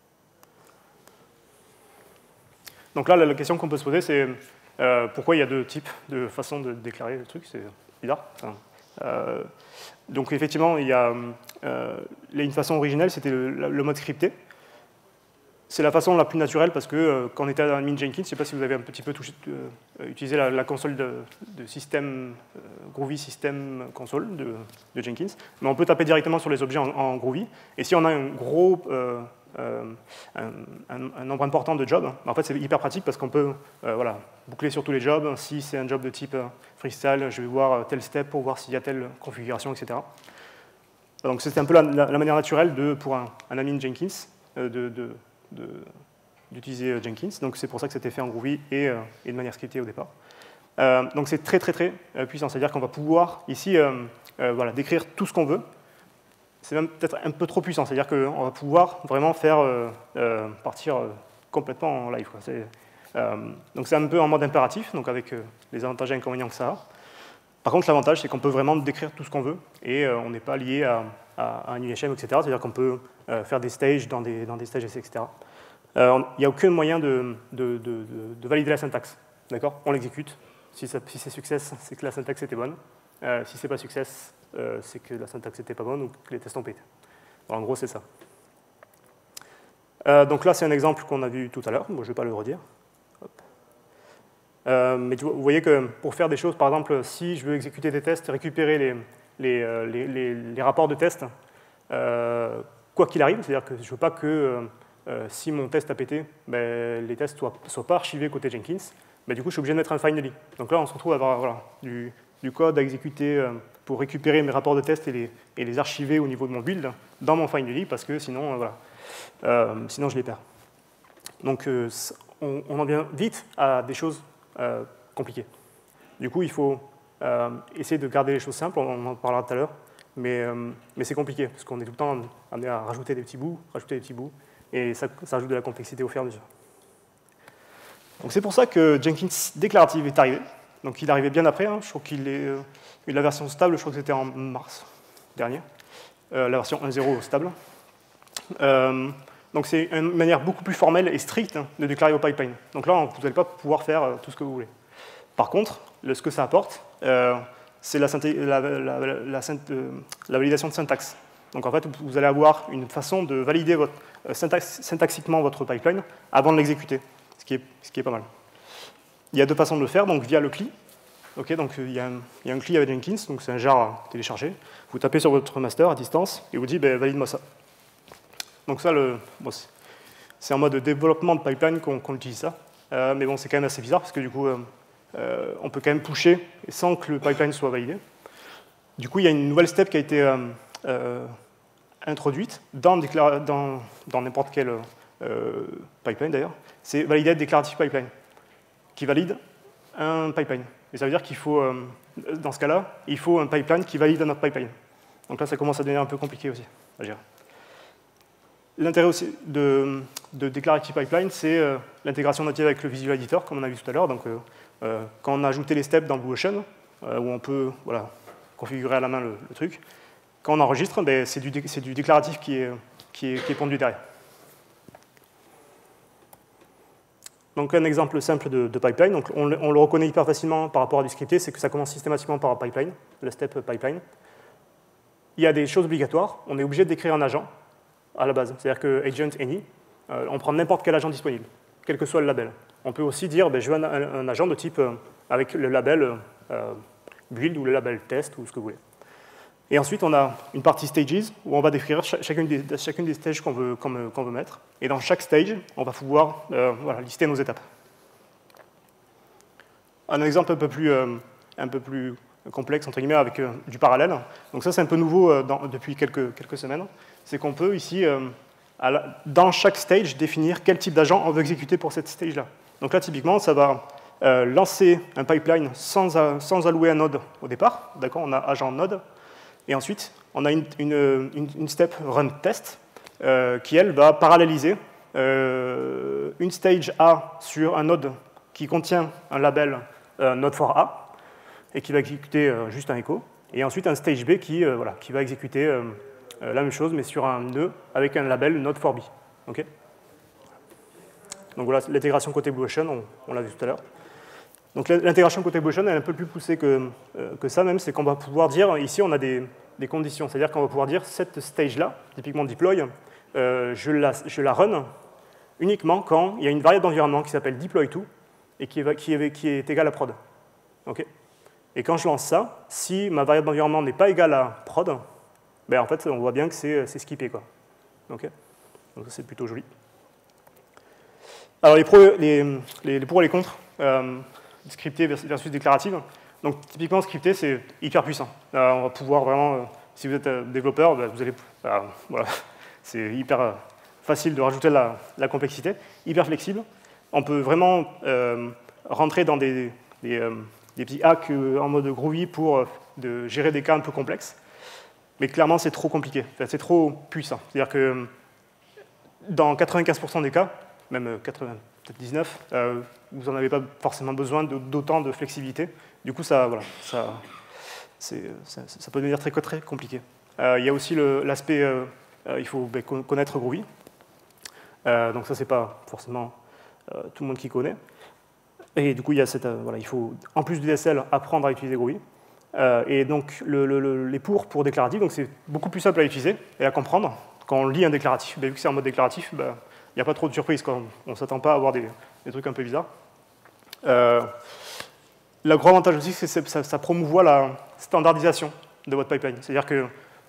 Donc là, la, la question qu'on peut se poser, c'est euh, pourquoi il y a deux types de façons de déclarer le truc, c'est bizarre. Enfin, Euh, donc effectivement, il y a euh, une façon originelle, c'était le, le mode scripté. c'est la façon la plus naturelle parce que euh, quand on était à admin Jenkins, je ne sais pas si vous avez un petit peu touché, euh, utilisé la, la console de, de système, euh, Groovy System Console de, de Jenkins, mais on peut taper directement sur les objets en, en Groovy. Et si on a un gros, euh, euh, un, un, un nombre important de jobs, en fait c'est hyper pratique parce qu'on peut euh, voilà, boucler sur tous les jobs. Si c'est un job de type freestyle, je vais voir tel step pour voir s'il y a telle configuration, et cetera. Donc c'est un peu la, la, la manière naturelle de, pour un, un admin Jenkins euh, de, de d'utiliser Jenkins. Donc c'est pour ça que c'était fait en Groovy et, euh, et de manière scriptée au départ. Euh, donc c'est très très très euh, puissant. C'est-à-dire qu'on va pouvoir ici euh, euh, voilà, décrire tout ce qu'on veut. C'est même peut-être un peu trop puissant. C'est-à-dire qu'on va pouvoir vraiment faire euh, euh, partir euh, complètement en live, quoi. Euh, donc c'est un peu en mode impératif, donc avec euh, les avantages et inconvénients que ça a. Par contre, l'avantage, c'est qu'on peut vraiment décrire tout ce qu'on veut et euh, on n'est pas lié à, à, à un I H M, et cetera. C'est-à-dire qu'on peut euh, faire des stages dans des, dans des stages, et cetera. Il euh, n'y a aucun moyen de, de, de, de valider la syntaxe. D'accord ? On l'exécute. Si, si c'est success, c'est que la syntaxe était bonne. Euh, si c'est pas success, euh, c'est que la syntaxe n'était pas bonne ou que les tests ont pété. Alors, en gros, c'est ça. Euh, donc là, c'est un exemple qu'on a vu tout à l'heure. Bon, je ne vais pas le redire. Hop. Euh, mais vous voyez que pour faire des choses, par exemple, si je veux exécuter des tests, récupérer les, les, les, les, les rapports de tests, euh, quoi qu'il arrive, c'est-à-dire que je ne veux pas que euh, si mon test a pété, ben, les tests ne soient, soient pas archivés côté Jenkins, ben, du coup, je suis obligé de mettre un finally. Donc là, on se retrouve à avoir voilà, du, du code à exécuter euh, pour récupérer mes rapports de tests et les, et les archiver au niveau de mon build dans mon finally, parce que sinon, euh, voilà, euh, sinon je les perds. Donc euh, on, on en vient vite à des choses Euh, compliqué. Du coup, il faut euh, essayer de garder les choses simples, on en parlera tout à l'heure, mais, euh, mais c'est compliqué, parce qu'on est tout le temps amené à rajouter des petits bouts, rajouter des petits bouts, et ça, ça ajoute de la complexité au fur et à mesure. Donc c'est pour ça que Jenkins déclarative est arrivé. Donc il est arrivé bien après, hein. Je crois qu'il est euh, la version stable, je crois que c'était en mars dernier, euh, la version un point zéro stable. Euh, Donc c'est une manière beaucoup plus formelle et stricte de déclarer vos pipelines. Donc là, vous n'allez pas pouvoir faire tout ce que vous voulez. Par contre, le, ce que ça apporte, euh, c'est la, la, la, la, la validation de syntaxe. Donc en fait, vous allez avoir une façon de valider votre, euh, syntax, syntaxiquement votre pipeline avant de l'exécuter, ce, qui est, ce qui est pas mal. Il y a deux façons de le faire, donc via le C L I. Okay, donc il y, a un, il y a un C L I avec Jenkins, donc c'est un jar à télécharger. Vous tapez sur votre master à distance et vous dites ben, valide-moi ça. Donc ça, le, bon, c'est en mode développement de pipeline qu'on qu'on utilise ça. Euh, mais bon, c'est quand même assez bizarre parce que du coup, euh, euh, on peut quand même pusher sans que le pipeline soit validé. Du coup, il y a une nouvelle step qui a été euh, euh, introduite dans n'importe quel euh, pipeline d'ailleurs. C'est valider déclarative pipeline, qui valide un pipeline. Et ça veut dire qu'il faut, euh, dans ce cas-là, il faut un pipeline qui valide un autre pipeline. Donc là, ça commence à devenir un peu compliqué aussi à gérer. L'intérêt aussi de, de Declarative Pipeline, c'est euh, l'intégration native avec le Visual Editor, comme on a vu tout à l'heure. Donc, euh, euh, quand on a ajouté les steps dans BlueOcean, euh, où on peut voilà, configurer à la main le, le truc, quand on enregistre, ben, c'est du, du déclaratif qui est, qui, est, qui est pondu derrière. Donc, un exemple simple de, de pipeline. Donc, on, on le reconnaît hyper facilement par rapport à du scripté, c'est que ça commence systématiquement par un pipeline, le step pipeline. Il y a des choses obligatoires. On est obligé d'écrire un agent à la base. C'est-à-dire que agent any, euh, on prend n'importe quel agent disponible, quel que soit le label. On peut aussi dire, ben, je veux un, un, un agent de type euh, avec le label euh, build ou le label test ou ce que vous voulez. Et ensuite, on a une partie stages où on va décrire ch chacune, des, chacune des stages qu'on veut, qu'on veut, qu'on veut mettre. Et dans chaque stage, on va pouvoir euh, voilà, lister nos étapes. Un exemple un peu plus, euh, un peu plus complexe, entre guillemets, avec euh, du parallèle. Donc ça, c'est un peu nouveau euh, dans, depuis quelques, quelques semaines. C'est qu'on peut ici, euh, à la, dans chaque stage, définir quel type d'agent on veut exécuter pour cette stage-là. Donc là, typiquement, ça va euh, lancer un pipeline sans, euh, sans allouer un node au départ. D'accord, on a agent node. Et ensuite, on a une, une, une, une step run test euh, qui, elle, va paralléliser euh, une stage A sur un node qui contient un label euh, node for A et qui va exécuter euh, juste un echo. Et ensuite, un stage B qui, euh, voilà, qui va exécuter euh, euh, la même chose, mais sur un nœud avec un label node for B. Okay, donc voilà, l'intégration côté BlueOcean, on, on l'a vu tout à l'heure. Donc l'intégration côté BlueOcean est un peu plus poussée que, euh, que ça même, c'est qu'on va pouvoir dire, ici on a des, des conditions, c'est-à-dire qu'on va pouvoir dire cette stage-là, typiquement deploy, euh, je, la, je la run uniquement quand il y a une variable d'environnement qui s'appelle deploy_to et qui est, qui, est, qui est égale à prod. Okay, et quand je lance ça, si ma variable d'environnement n'est pas égale à prod, ben en fait, on voit bien que c'est skippé, quoi. Okay, donc ça, c'est plutôt joli. Alors, les, pro, les, les, les pour et les contre, euh, scripté versus déclarative. Donc, typiquement, scripté, c'est hyper puissant. Euh, on va pouvoir vraiment, euh, si vous êtes euh, développeur, ben, vous allez, euh, voilà, c'est hyper euh, facile de rajouter la, la complexité, hyper flexible. On peut vraiment euh, rentrer dans des, des, euh, des petits hacks euh, en mode Groovy pour euh, de gérer des cas un peu complexes. Mais clairement, c'est trop compliqué. Enfin, c'est trop puissant. C'est-à-dire que dans quatre-vingt-quinze pour cent des cas, même quatre-vingt-dix-neuf, euh, vous n'en avez pas forcément besoin d'autant de flexibilité. Du coup, ça, voilà, ça, ça, ça peut devenir très, très compliqué. Euh, il y a aussi l'aspect, euh, euh, il faut ben, connaître Groovy. Euh, donc ça, c'est pas forcément euh, tout le monde qui connaît. Et du coup, il y a cette, euh, voilà, il faut, en plus du D S L, apprendre à utiliser Groovy. Euh, et donc, le, le, les pour pour déclaratif, donc c'est beaucoup plus simple à utiliser et à comprendre. Quand on lit un déclaratif, ben, vu que c'est en mode déclaratif, ben, il n'y a pas trop de surprises. Quoi. On ne s'attend pas à avoir des, des trucs un peu bizarres. Euh, le gros avantage aussi, c'est que ça, ça promouvoit la standardisation de votre pipeline. C'est-à-dire que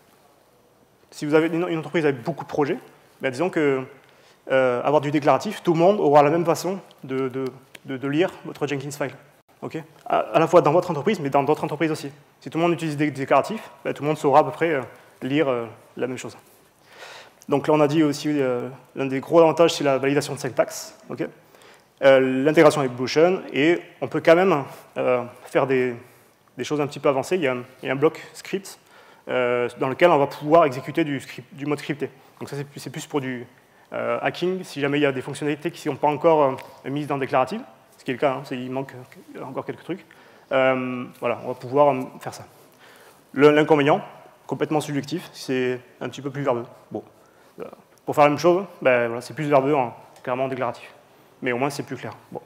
si vous avez une, une entreprise avec beaucoup de projets, ben, disons que euh, avoir du déclaratif, tout le monde aura la même façon de, de, de, de lire votre Jenkins file. Okay, à, à la fois dans votre entreprise, mais dans d'autres entreprises aussi. Si tout le monde utilise des déclaratifs, ben, tout le monde saura à peu près euh, lire euh, la même chose. Donc là, on a dit aussi, euh, l'un des gros avantages, c'est la validation de syntaxe. Okay, euh, l'intégration avec Blueocean, et on peut quand même euh, faire des, des choses un petit peu avancées. Il y a un, il y a un bloc script euh, dans lequel on va pouvoir exécuter du, script, du mode scripté. Donc ça, c'est plus, plus pour du euh, hacking, si jamais il y a des fonctionnalités qui ne sont pas encore euh, mises dans le déclaratif. Ce qui est le cas, hein, il manque encore quelques trucs. Euh, voilà, on va pouvoir faire ça. L'inconvénient, complètement subjectif, c'est un petit peu plus verbeux. Bon, euh, pour faire la même chose, ben, voilà, c'est plus verbeux, hein, clairement en déclaratif. Mais au moins, c'est plus clair. Bon.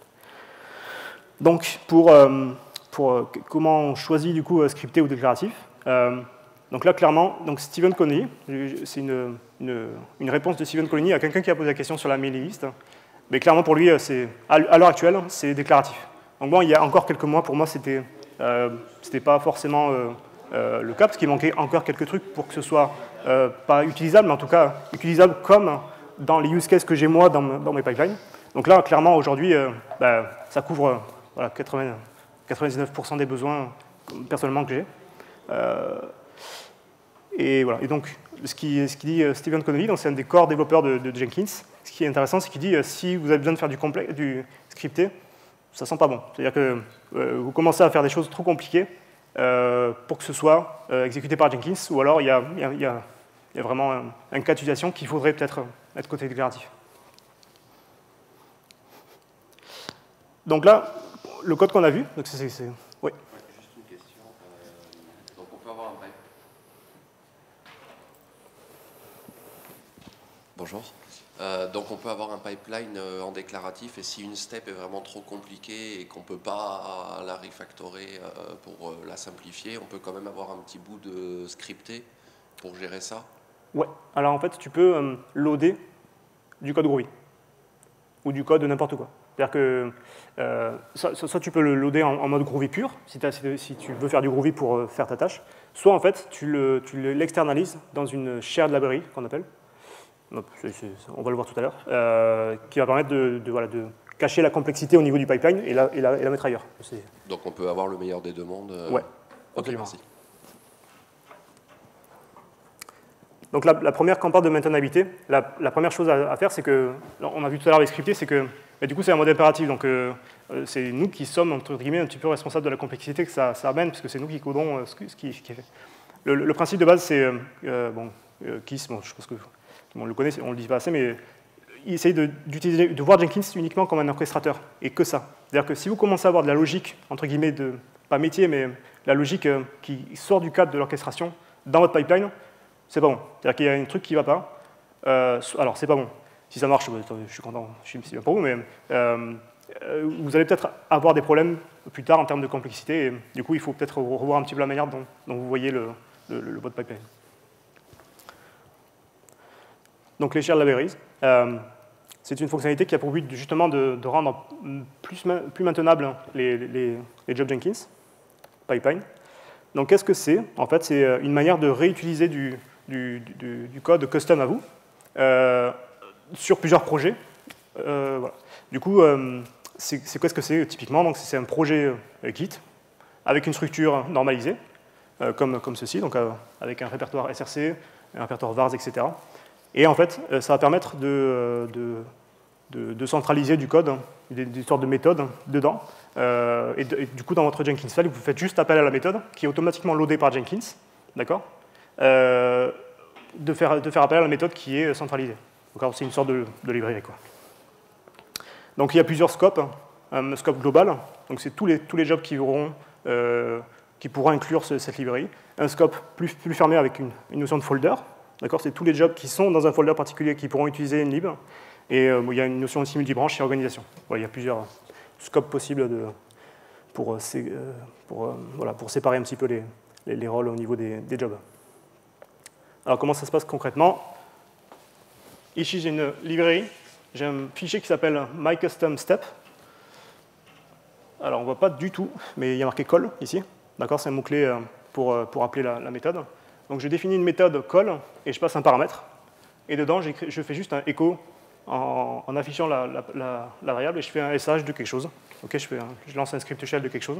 Donc, pour, euh, pour euh, comment on choisit du coup scripté ou déclaratif, euh, donc là, clairement, donc Stephen Connelly, c'est une, une, une réponse de Stephen Connelly à quelqu'un qui a posé la question sur la mailing list. Mais clairement, pour lui, à l'heure actuelle, c'est déclaratif. Donc bon, il y a encore quelques mois, pour moi, c'était euh, c'était pas forcément euh, euh, le cas, parce qu'il manquait encore quelques trucs pour que ce soit euh, pas utilisable, mais en tout cas utilisable comme dans les use cases que j'ai moi dans, dans mes pipelines. Donc là, clairement, aujourd'hui, euh, bah, ça couvre euh, voilà, quatre-vingt-dix-neuf pour cent des besoins personnellement que j'ai. Euh, et voilà. Et donc, ce qui, ce qui dit Stephen Connelly, c'est un des core développeurs de, de Jenkins. Ce qui est intéressant, c'est qu'il dit, euh, si vous avez besoin de faire du, du scripté, ça sent pas bon. C'est-à-dire que euh, vous commencez à faire des choses trop compliquées euh, pour que ce soit euh, exécuté par Jenkins, ou alors il y a, y a, y a, y a vraiment un, un cas d'utilisation qu'il faudrait peut-être être côté déclaratif. Donc là, le code qu'on a vu, donc c'est... Oui. Juste une question. Euh, donc on peut avoir un pipe. Bonjour. Euh, donc on peut avoir un pipeline euh, en déclaratif, et si une step est vraiment trop compliquée et qu'on ne peut pas la refactorer euh, pour euh, la simplifier, on peut quand même avoir un petit bout de scripté pour gérer ça? Ouais. Alors en fait, tu peux euh, loader du code Groovy ou du code de n'importe quoi. C'est-à-dire que euh, soit, soit tu peux le loader en, en mode Groovy pur, si, si tu veux faire du Groovy pour euh, faire ta tâche, soit en fait tu l'externalises dans une shared library qu'on appelle. C est, c est, on va le voir tout à l'heure, euh, qui va permettre de, de, voilà, de cacher la complexité au niveau du pipeline et la, et la, et la mettre ailleurs. Donc on peut avoir le meilleur des deux mondes. Euh... Ouais, ok, merci. Donc la, la première campagne de maintenabilité, la, la première chose à, à faire, c'est que, on a vu tout à l'heure les scriptés, c'est que, et du coup c'est un mode impératif, donc euh, c'est nous qui sommes, entre guillemets, un petit peu responsables de la complexité que ça, ça amène, parce que c'est nous qui codons euh, ce, ce, qui, ce qui est fait. Le, le principe de base, c'est, euh, bon, euh, Kiss, bon, je pense que on le connaît, on ne le dit pas assez, mais il essaye de, d'utiliser, de voir Jenkins uniquement comme un orchestrateur, et que ça. C'est-à-dire que si vous commencez à avoir de la logique, entre guillemets, de, pas métier, mais la logique euh, qui sort du cadre de l'orchestration dans votre pipeline, c'est pas bon. C'est-à-dire qu'il y a un truc qui ne va pas. Euh, alors, c'est pas bon. Si ça marche, je suis content, je suis bien pour vous, mais euh, vous allez peut-être avoir des problèmes plus tard en termes de complexité, et du coup, il faut peut-être revoir un petit peu la manière dont, dont vous voyez le, le, le, votre pipeline. Donc les shared libraries, euh, c'est une fonctionnalité qui a pour but justement de, de rendre plus, plus maintenables les, les, les jobs Jenkins, pipeline. Donc qu'est-ce que c'est? En fait, c'est une manière de réutiliser du, du, du, du code custom à vous euh, sur plusieurs projets. Euh, voilà. Du coup, euh, c'est quoi ce que c'est typiquement? Donc c'est un projet euh, Git avec une structure normalisée, euh, comme, comme ceci, donc euh, avec un répertoire S R C, un répertoire vars, et cetera. Et en fait, euh, ça va permettre de, de, de, de centraliser du code, des, des sortes de méthodes dedans. Euh, et, de, et du coup, dans votre Jenkins file, vous faites juste appel à la méthode qui est automatiquement loadée par Jenkins, d'accord, euh, de, faire, de faire appel à la méthode qui est centralisée. C'est une sorte de, de librairie, quoi. Donc il y a plusieurs scopes. Un scope global, donc c'est tous les, tous les jobs qui, auront, euh, qui pourront inclure ce, cette librairie. Un scope plus, plus fermé avec une, une notion de folder, d'accord, c'est tous les jobs qui sont dans un folder particulier qui pourront utiliser une lib. Et euh, bon, il y a une notion aussi multibranche et organisation. Voilà, il y a plusieurs scopes possibles de, pour, euh, pour, euh, voilà, pour séparer un petit peu les, les, les rôles au niveau des, des jobs. Alors comment ça se passe concrètement? Ici j'ai une librairie, j'ai un fichier qui s'appelle myCustomStep. Alors on ne voit pas du tout, mais il y a marqué call ici. D'accord, c'est un mot-clé pour, pour appeler la, la méthode. Donc je définis une méthode call et je passe un paramètre. Et dedans, je fais juste un echo en, en affichant la, la, la, la variable et je fais un S H de quelque chose. Okay, je, fais un, je lance un script shell de quelque chose.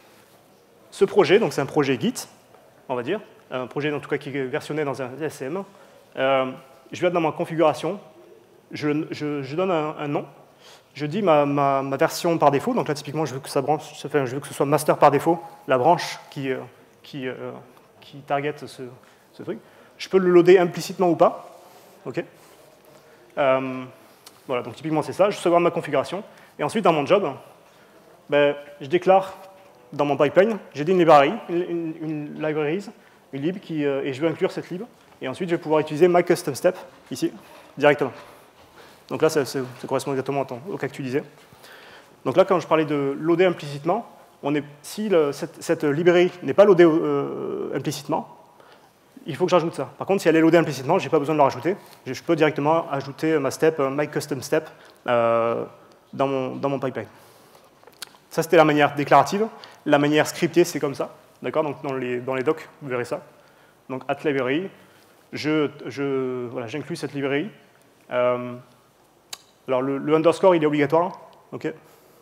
Ce projet, donc c'est un projet Git, on va dire, un projet en tout cas qui est versionné dans un S C M. Euh, je vais dans ma configuration, je, je, je donne un, un nom. Je dis ma, ma, ma version par défaut, donc là typiquement je veux que ça branche, enfin, je veux que ce soit master par défaut, la branche qui, euh, qui, euh, qui target ce, ce truc. Je peux le loader implicitement ou pas. Okay. Euh, voilà, donc typiquement c'est ça, je sauvegarde ma configuration. Et ensuite dans mon job, ben, je déclare dans mon pipeline, j'ai dit une librairie, une, une, une libraries, une lib, qui, euh, et je veux inclure cette lib. Et ensuite je vais pouvoir utiliser myCustomStep ici, directement. Donc là, ça, ça, ça correspond exactement au cas que tu disais. Donc là, quand je parlais de loader implicitement, on est, si le, cette, cette librairie n'est pas loadée euh, implicitement, il faut que j'ajoute ça. Par contre, si elle est loadée implicitement, je n'ai pas besoin de la rajouter. Je, je peux directement ajouter ma step, myCustomStep, euh, dans, mon, dans mon pipeline. Ça, c'était la manière déclarative. La manière scriptée, c'est comme ça. D'accord. Donc dans les, dans les docs, vous verrez ça. Donc at library, je, je, voilà, j'inclus cette librairie. Euh, Alors le, le underscore, il est obligatoire, okay.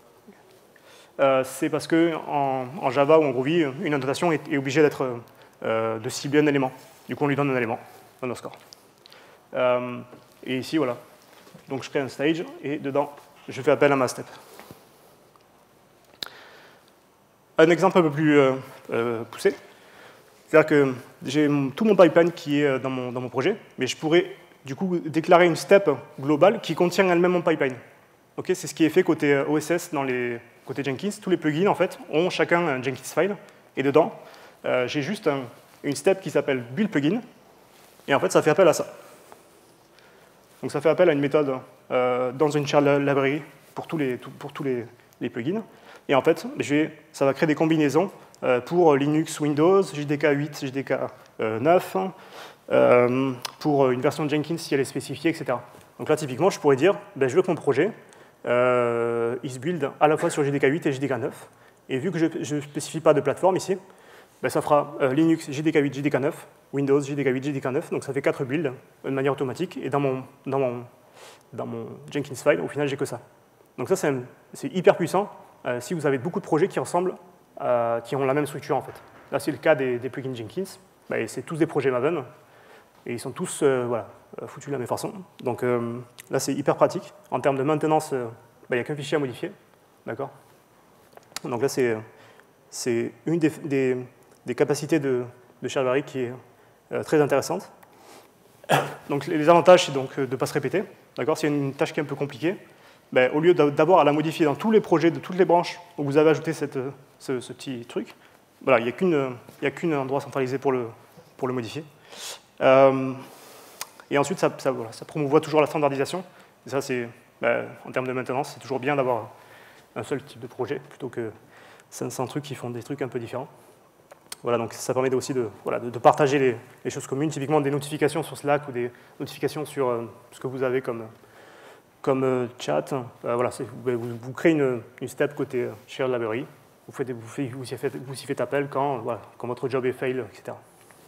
euh, c'est parce que en, en Java ou en Groovy, une annotation est, est obligée d'être euh, de cibler un élément. Du coup, on lui donne un élément, underscore. Euh, et ici, voilà. Donc je crée un stage et dedans, je fais appel à ma step. Un exemple un peu plus euh, euh, poussé, c'est-à-dire que j'ai tout mon pipeline qui est dans mon, dans mon projet, mais je pourrais du coup, déclarer une step globale qui contient elle-même mon pipeline. Okay, c'est ce qui est fait côté O S S dans les côté Jenkins. Tous les plugins, en fait, ont chacun un Jenkins file. Et dedans, euh, j'ai juste un, une step qui s'appelle build plugin. Et en fait, ça fait appel à ça. Donc, ça fait appel à une méthode euh, dans une shared library pour tous les, tout, pour tous les, les plugins. Et en fait, je vais, ça va créer des combinaisons euh, pour Linux, Windows, J D K huit, J D K neuf, Euh, pour une version de Jenkins si elle est spécifiée, et cetera. Donc là, typiquement, je pourrais dire, ben, je veux que mon projet euh, is build à la fois sur J D K huit et J D K neuf. Et vu que je ne spécifie pas de plateforme ici, ben, ça fera euh, Linux, J D K huit, J D K neuf, Windows, J D K huit, J D K neuf. Donc ça fait quatre builds de manière automatique. Et dans mon, dans mon, dans mon Jenkins file, au final, j'ai que ça. Donc ça, c'est hyper puissant euh, si vous avez beaucoup de projets qui ressemblent, euh, qui ont la même structure, en fait. Là, c'est le cas des, des plugins Jenkins. Ben, c'est tous des projets Maven. Et ils sont tous euh, voilà, foutus de la même façon. Donc euh, là, c'est hyper pratique. En termes de maintenance, il euh, n'y a qu'un fichier à modifier. D'accord. Donc là, c'est une des, des, des capacités de, de shared library qui est euh, très intéressante. Donc les avantages, c'est donc de ne pas se répéter. D'accord. S'il y a une tâche qui est un peu compliquée, ben, au lieu d'abord à la modifier dans tous les projets de toutes les branches où vous avez ajouté cette, ce, ce petit truc, voilà, il n'y a qu'une, il n'y a qu'un endroit centralisé pour le, pour le modifier. Euh, et ensuite, ça, ça, voilà, ça promouvoit toujours la standardisation. Et ça, c'est, ben, en termes de maintenance, c'est toujours bien d'avoir un seul type de projet plutôt que cinq cents trucs qui font des trucs un peu différents. Voilà, donc ça permet aussi de, voilà, de, de partager les, les choses communes, typiquement des notifications sur Slack ou des notifications sur euh, ce que vous avez comme, comme euh, chat. Euh, voilà, vous, vous créez une, une step côté euh, shared library. Vous, faites, vous, faites, vous, y faites, vous y faites appel quand, voilà, quand votre job est fail, et cetera.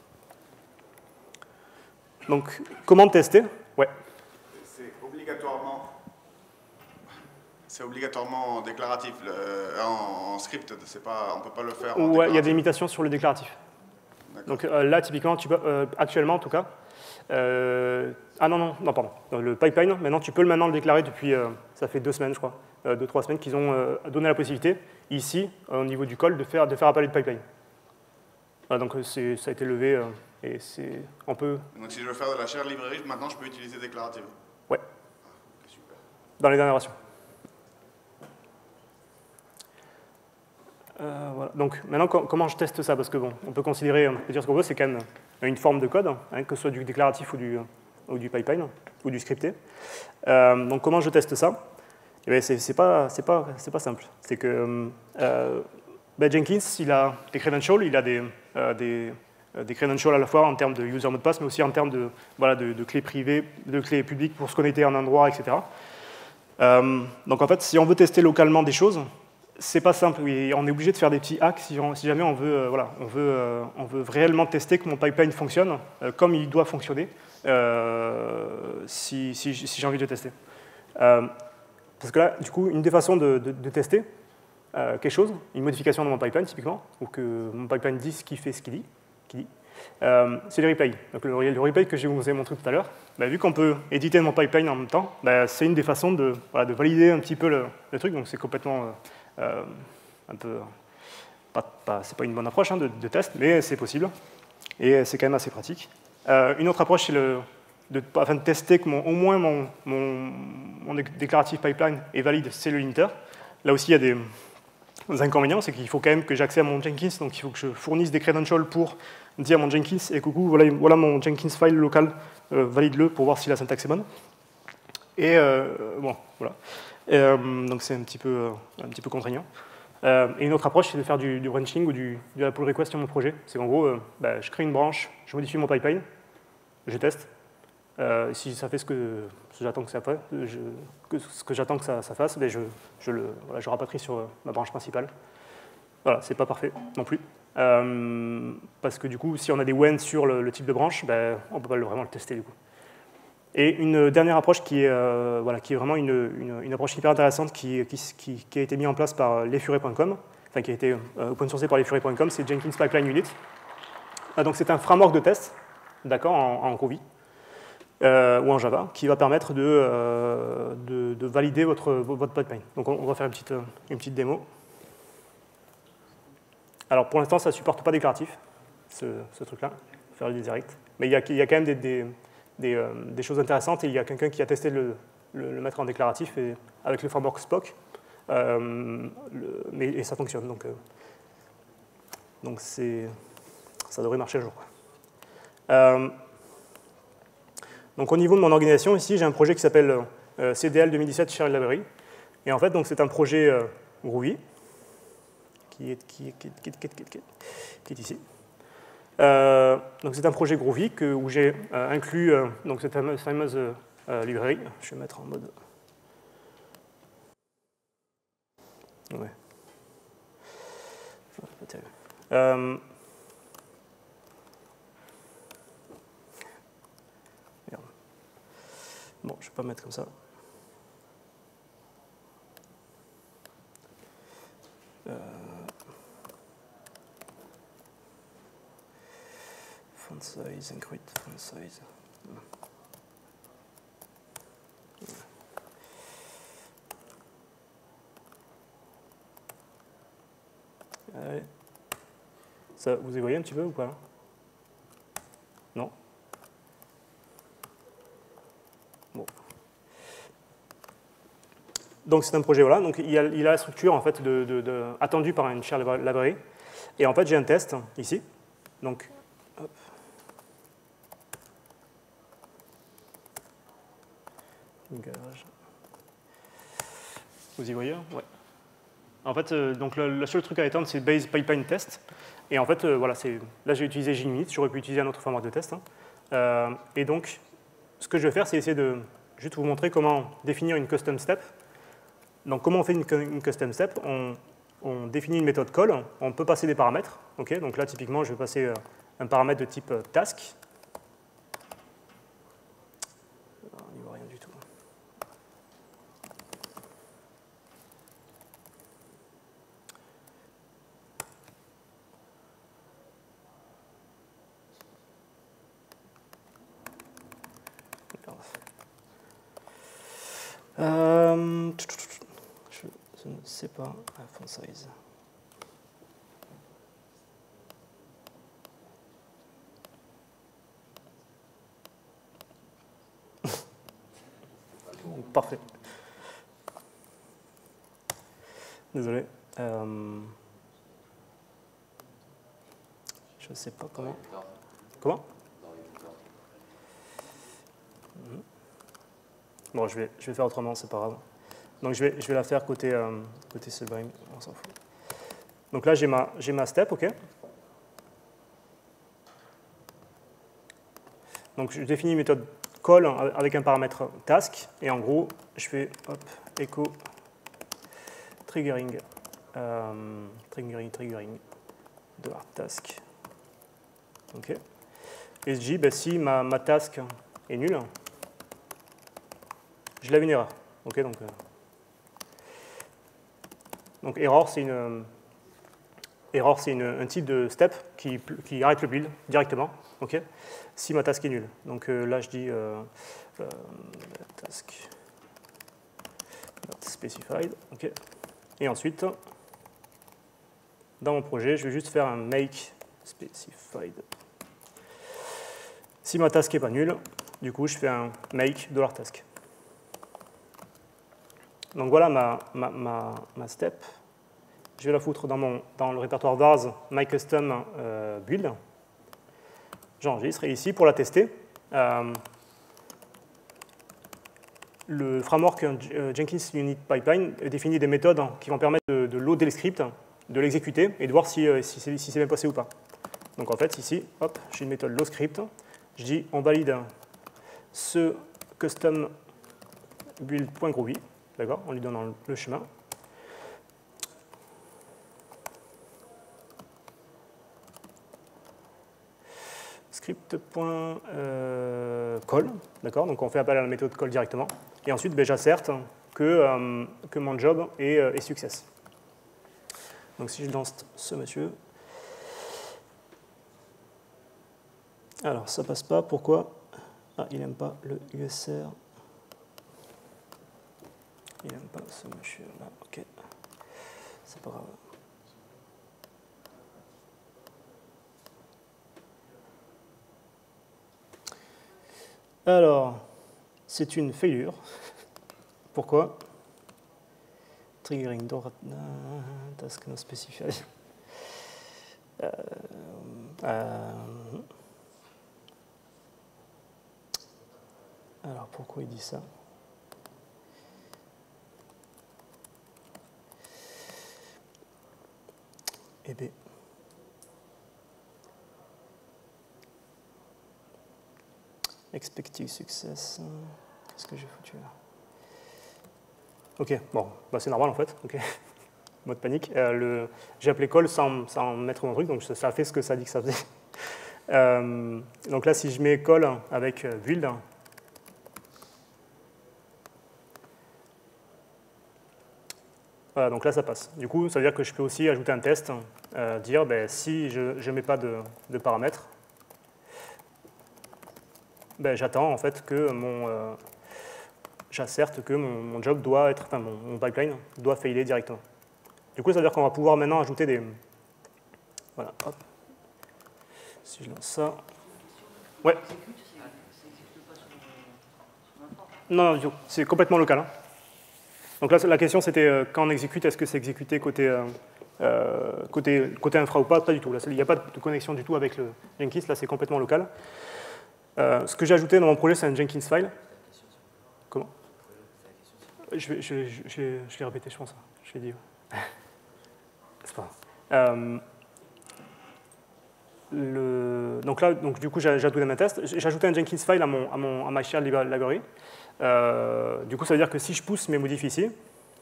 Donc, comment tester? Ouais. C'est obligatoirement, c'est obligatoirement déclaratif le, en, en script. C'est pas, on peut pas le faire. En ouais, il y a des limitations sur le déclaratif. Donc euh, là, typiquement, tu peux, euh, actuellement en tout cas, euh, ah non, non, non, pardon, dans le pipeline, maintenant tu peux maintenant le déclarer depuis, euh, ça fait deux semaines, je crois, euh, deux, trois semaines qu'ils ont euh, donné la possibilité, ici, euh, au niveau du call, de faire, de faire appel de pipeline. Voilà, donc ça a été levé euh, et c'est, on peut... Donc si je veux faire de la shared library, maintenant je peux utiliser déclarative. Ouais. Ah, super. Dans les dernières versions. Euh, voilà. Donc maintenant, comment je teste ça? Parce que bon, on peut considérer, on peut dire ce qu'on veut, c'est quand même une forme de code, hein, que ce soit du déclaratif ou du, ou du pipeline, ou du scripté. Euh, donc comment je teste ça? Eh bien, c'est pas, c'est pas, c'est pas simple. C'est que euh, ben Jenkins, il a des credentials, il a des, euh, des, des credentials à la fois en termes de user mot de passe, mais aussi en termes de, voilà, de, de clés privées, de clés publiques pour se connecter à un endroit, et cetera. Euh, donc en fait, si on veut tester localement des choses, c'est pas simple, oui. On est obligé de faire des petits hacks si, on, si jamais on veut, euh, voilà, on, veut, euh, on veut réellement tester que mon pipeline fonctionne euh, comme il doit fonctionner euh, si, si, si j'ai envie de tester. Euh, parce que là, du coup, une des façons de, de, de tester euh, quelque chose, une modification de mon pipeline typiquement, ou que mon pipeline dise ce qu'il fait, ce qu'il dit, qu'il dit euh, c'est le replay. Donc le, le replay que je vous ai montré tout à l'heure, bah, vu qu'on peut éditer mon pipeline en même temps, bah, c'est une des façons de, voilà, de valider un petit peu le, le truc, donc c'est complètement... Euh, Euh, un peu, pas, pas, c'est pas une bonne approche hein, de, de test, mais c'est possible, et c'est quand même assez pratique. Euh, une autre approche, c'est le, de, afin de tester que mon, au moins mon, mon, mon déclaratif pipeline est valide, c'est le linter. Là aussi, il y a des, des inconvénients, c'est qu'il faut quand même que j'accède à mon Jenkins, donc il faut que je fournisse des credentials pour dire à mon Jenkins, et coucou, voilà, voilà mon Jenkins file local, euh, valide-le pour voir si la syntaxe est bonne. Et euh, bon, voilà. Euh, donc c'est un petit peu, euh, un petit peu contraignant. Euh, et une autre approche, c'est de faire du, du branching ou du, du pull request sur mon projet. C'est qu'en gros, euh, bah, je crée une branche, je modifie mon pipeline, je teste. Euh, si ça fait ce que, ce que j'attends que ça fasse, je, que, ce que j'attends que ça, ça fasse, ben je, je le, voilà, je rapatrie sur ma branche principale. Voilà, c'est pas parfait non plus. Euh, parce que du coup, si on a des when sur le, le type de branche, ben, on ne peut pas le, vraiment le tester du coup. Et une dernière approche qui est, euh, voilà, qui est vraiment une, une, une approche hyper intéressante qui, qui, qui a été mise en place par lesfuret point com, enfin qui a été euh, open sourcé par lesfuret point com, c'est Jenkins Pipeline Unit. Ah, donc c'est un framework de test, d'accord, en, en Groovy euh, ou en Java, qui va permettre de, euh, de, de valider votre, votre pipeline. Donc on, on va faire une petite, une petite démo. Alors pour l'instant, ça ne supporte pas déclaratif, ce, ce truc-là, faire le direct. Mais il y a, il y a quand même des, des Des, euh, des choses intéressantes, et il y a quelqu'un qui a testé le, le, le mettre en déclaratif et, avec le framework Spock, euh, le, mais, et ça fonctionne. Donc, euh, donc ça devrait marcher un jour. Euh, donc au niveau de mon organisation, ici, j'ai un projet qui s'appelle euh, C D L deux mille dix-sept Shared Library. Et en fait, c'est un projet euh, Groovy, qui est, qui, est, qui, est, qui, est, qui, est, qui, est, qui est ici. Euh, donc c'est un projet Groovy que, où j'ai euh, inclus euh, donc cette fameuse, fameuse euh, librairie. Je vais mettre en mode... Ouais. Pas terrible. Euh... Merde. Bon, je ne vais pas mettre comme ça. Euh... Font size, include font size. Allez. Ça, vous y voyez un petit peu ou pas? Non? Bon. Donc c'est un projet, voilà. Donc il y a, il a la structure en fait de, de, de, attendue par une shared library. Et en fait j'ai un test ici. Donc hop. Garage. Vous y voyez? Ouais. En fait, euh, donc le, le seul truc à étendre, c'est base pipeline test. Et en fait, euh, voilà, là j'ai utilisé J-Unit, j'aurais pu utiliser un autre framework de test. Hein. Euh, et donc, ce que je vais faire, c'est essayer de, juste vous montrer comment définir une custom step. Donc, comment on fait une, une custom step? on, on définit une méthode call, on peut passer des paramètres. Okay, donc là, typiquement, je vais passer euh, un paramètre de type euh, task. On n'y voit rien du tout. Euh, je, je ne sais pas. Ah, font size. Parfait. Désolé. Euh, je ne sais pas comment. Comment? Bon, je vais, je vais faire autrement, c'est pas grave. Donc, je vais, je vais la faire côté, euh, côté Sublime, on s'en fout. Donc là, j'ai ma, j'ai ma step, OK. Donc, je définis une méthode call avec un paramètre task, et en gros, je fais hop, echo triggering, euh, triggering, triggering de la task. OK. Et je dis, ben, si ma, ma task est nulle, je lève une erreur. OK, donc, euh, donc error, c'est une, euh, error, c'est un type de step qui, qui arrête le build directement. OK, si ma task est nulle. Donc euh, là, je dis euh, euh, task not specified. OK. Et ensuite, dans mon projet, je vais juste faire un make specified. Si ma task n'est pas nulle, du coup, je fais un make $task. Donc voilà ma, ma, ma, ma step. Je vais la foutre dans, mon, dans le répertoire vars myCustom euh, build. J'enregistre et ici, pour la tester, euh, le framework euh, Jenkins Unit Pipeline définit des méthodes qui vont permettre de, de loader le script, de l'exécuter et de voir si, euh, si c'est si bien passé ou pas. Donc en fait, ici, hop, j'ai une méthode loadScript. Je dis on valide ce custom build.groovy. D'accord, en lui donnant le chemin. Script.call, euh, d'accord, donc on fait appel à la méthode call directement. Et ensuite, ben, j'asserte que, euh, que mon job est, euh, est success. Donc si je lance ce monsieur. Alors, ça passe pas, pourquoi? Ah, il n'aime pas le U S R. Il n'aime pas ce monsieur-là, ok. C'est pas grave. Alors, c'est une failure. Pourquoi? Triggering door task not specified. Euh, euh, alors, pourquoi il dit ça? Eh bien, expected success. Qu'est-ce que j'ai foutu là? Ok, bon, bah, c'est normal en fait. Okay. Mode panique. Euh, j'ai appelé call sans, sans mettre mon truc, donc ça, ça a fait ce que ça dit que ça faisait. Euh, donc là, si je mets call avec euh, build, voilà, donc là, ça passe. Du coup, ça veut dire que je peux aussi ajouter un test, euh, dire ben, si je ne mets pas de, de paramètres, ben, j'attends en fait que mon, euh, j'asserte que mon, mon job doit être, enfin mon, mon pipeline doit failer directement. Du coup, ça veut dire qu'on va pouvoir maintenant ajouter des, voilà, hop. Si je lance ça, ouais. Non, non, c'est complètement local. Hein. Donc là, la question, c'était euh, quand on exécute, est-ce que c'est exécuté côté, euh, euh, côté, côté infra ou pas? Pas du tout. Là, il n'y a pas de connexion du tout avec le Jenkins. Là, c'est complètement local. Euh, ce que j'ai ajouté dans mon projet, c'est un Jenkins file. Comment? Je, vais, je, je, je, je l'ai répété, je pense. Je l'ai dit. C'est pas grave. Euh, le, donc là, donc, du coup, j'ai ajouté mes tests. J'ai ajouté un Jenkins file à, mon, à, mon, à ma shared library. Euh, du coup, ça veut dire que si je pousse mes modifs ici,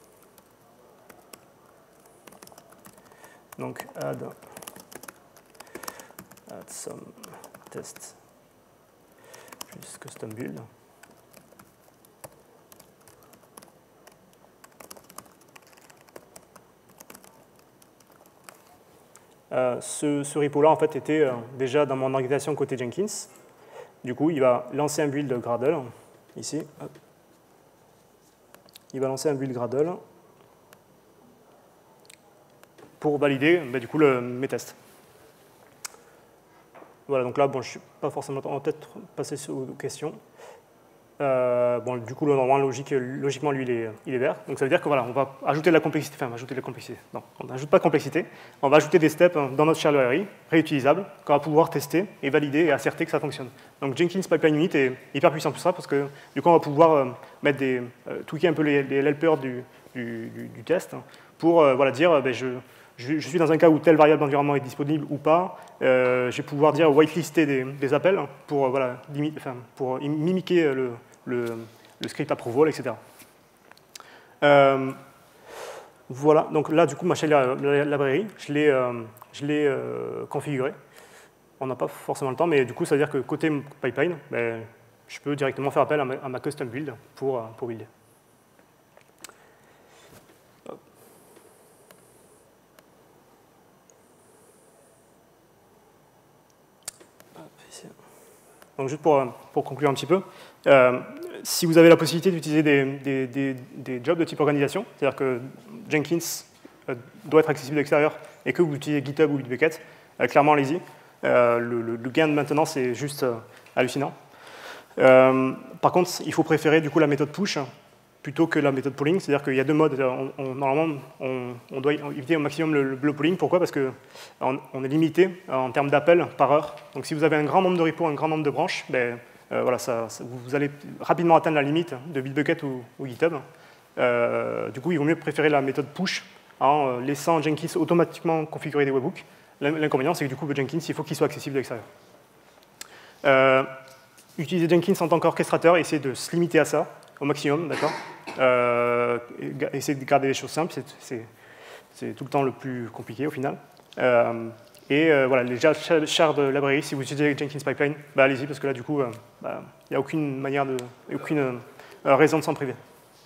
donc add, add some test plus custom build. Euh, ce, ce repo-là, en fait, était euh, déjà dans mon organisation côté Jenkins. Du coup, il va lancer un build Gradle, ici. Hop. Il va lancer un build Gradle pour valider, bah, du coup, le, mes tests. Voilà, donc là, bon, je ne suis pas forcément en tête passer aux questions. Euh, bon, du coup, le normalement, logique, logiquement, lui, il est, il est vert. Donc ça veut dire que voilà, on va ajouter de la complexité. Enfin, ajouter de la complexité. Non, on n'ajoute pas de complexité. On va ajouter des steps dans notre shared library, réutilisables, qu'on va pouvoir tester et valider et asserter que ça fonctionne. Donc Jenkins Pipeline Unit est hyper puissant pour ça, parce que du coup, on va pouvoir euh, mettre des, euh, tweaker un peu les, les helpers du, du, du, du test pour euh, voilà, dire, euh, ben, je, je, je suis dans un cas où telle variable d'environnement est disponible ou pas. Euh, je vais pouvoir dire whitelister des, des appels pour, euh, voilà, limite, enfin, pour mimiquer le Le, le script approval, et cetera. Euh, voilà, donc là, du coup, ma shell library, je l'ai euh, euh, configurée. On n'a pas forcément le temps, mais du coup, ça veut dire que côté pipeline, ben, je peux directement faire appel à ma, à ma custom build pour, pour builder. Donc juste pour, pour conclure un petit peu, euh, si vous avez la possibilité d'utiliser des, des, des, des jobs de type organisation, c'est-à-dire que Jenkins euh, doit être accessible de l'extérieur et que vous utilisez GitHub ou Bitbucket, euh, clairement allez-y. Euh, le, le gain de maintenance est juste euh, hallucinant. Euh, par contre, il faut préférer du coup la méthode push plutôt que la méthode pooling, c'est-à-dire qu'il y a deux modes. On, on, normalement, on, on doit éviter au maximum le, le pooling. Pourquoi? Parce qu'on on est limité en termes d'appels par heure. Donc si vous avez un grand nombre de repos, un grand nombre de branches, ben, euh, voilà, ça, ça, vous allez rapidement atteindre la limite de Bitbucket ou, ou GitHub. Euh, du coup, il vaut mieux préférer la méthode push en laissant Jenkins automatiquement configurer des webhooks. L'inconvénient, c'est que du coup, Jenkins, il faut qu'il soit accessible de l'extérieur. Euh, utiliser Jenkins en tant qu'orchestrateur et essayer de se limiter à ça au maximum, d'accord. Euh, essayer de garder les choses simples, c'est tout le temps le plus compliqué au final. Euh, et euh, voilà, les shared library, si vous utilisez Jenkins Pipeline, bah, allez-y, parce que là, du coup, il bah, n'y a aucune manière de, aucune euh, raison de s'en priver.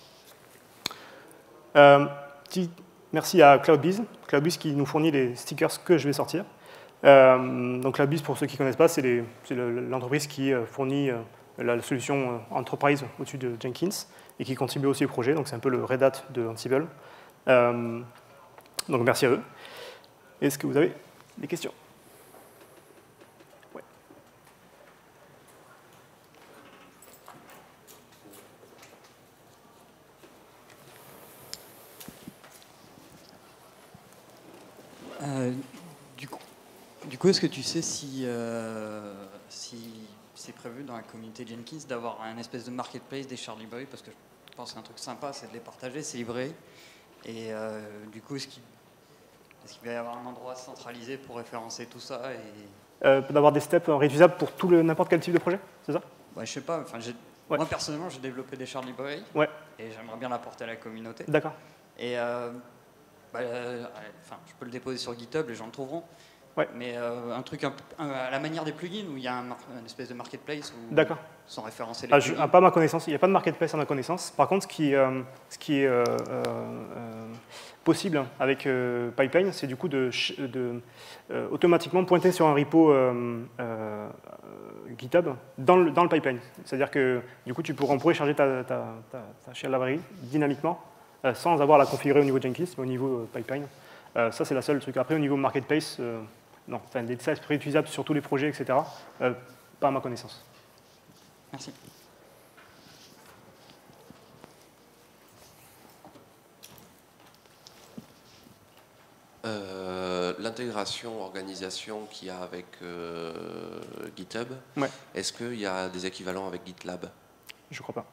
Euh, petit merci à CloudBees, CloudBees qui nous fournit les stickers que je vais sortir. Euh, donc CloudBees, pour ceux qui ne connaissent pas, c'est l'entreprise qui fournit euh, la solution Enterprise au-dessus de Jenkins et qui contribue aussi au projet, donc c'est un peu le Red Hat de Ansible. Euh, donc merci à eux. Est-ce que vous avez des questions? Ouais. Euh, du coup, du coup est-ce que tu sais si, euh, si c'est prévu dans la communauté Jenkins d'avoir un espèce de marketplace des shared libraries, parce que je pense qu'un truc sympa, c'est de les partager, ces librairies. Et euh, du coup, est-ce qu'il est-ce qu'il va y avoir un endroit centralisé pour référencer tout ça et... euh, D'avoir des steps réutilisables pour tout n'importe quel type de projet, c'est ça? Bah, je sais pas, enfin, ouais. Moi personnellement, j'ai développé des shared libraries ouais. et j'aimerais bien l'apporter à la communauté. D'accord. Et euh, bah, euh, enfin, je peux le déposer sur GitHub, les gens le trouveront. Ouais. Mais euh, un truc un, un, à la manière des plugins où il y a un, une espèce de marketplace où sont référencés les ah, plugins. je, pas ma connaissance, il n'y a pas de marketplace à ma connaissance. Par contre, ce qui, euh, ce qui est euh, euh, possible avec euh, Pipeline, c'est du coup de, de euh, automatiquement pointer sur un repo euh, euh, GitHub dans le, dans le pipeline. C'est-à-dire que du coup, tu pourrais, on pourrait charger ta, ta, ta, ta shared library dynamiquement euh, sans avoir à la configurer au niveau Jenkins, mais au niveau euh, pipeline. Euh, ça, c'est la seule truc. Après, au niveau marketplace, euh, non, enfin, des tests réutilisables sur tous les projets, et cetera, euh, pas à ma connaissance. Merci. Euh, L'intégration, organisation qu'il y a avec euh, GitHub, ouais. Est-ce qu'il y a des équivalents avec GitLab? Je crois pas.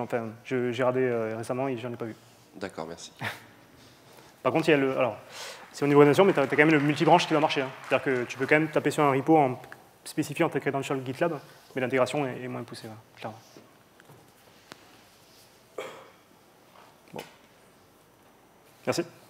J'ai regardé euh, récemment et je n'en ai pas vu. D'accord, merci. Par contre, il y a le... Alors, c'est au niveau d'intégration, mais tu as, quand même le multibranche qui va marcher. Hein. C'est-à-dire que tu peux quand même taper sur un repo en spécifiant tes credentials GitLab, mais l'intégration est, est moins poussée, voilà, clairement. Bon. Merci.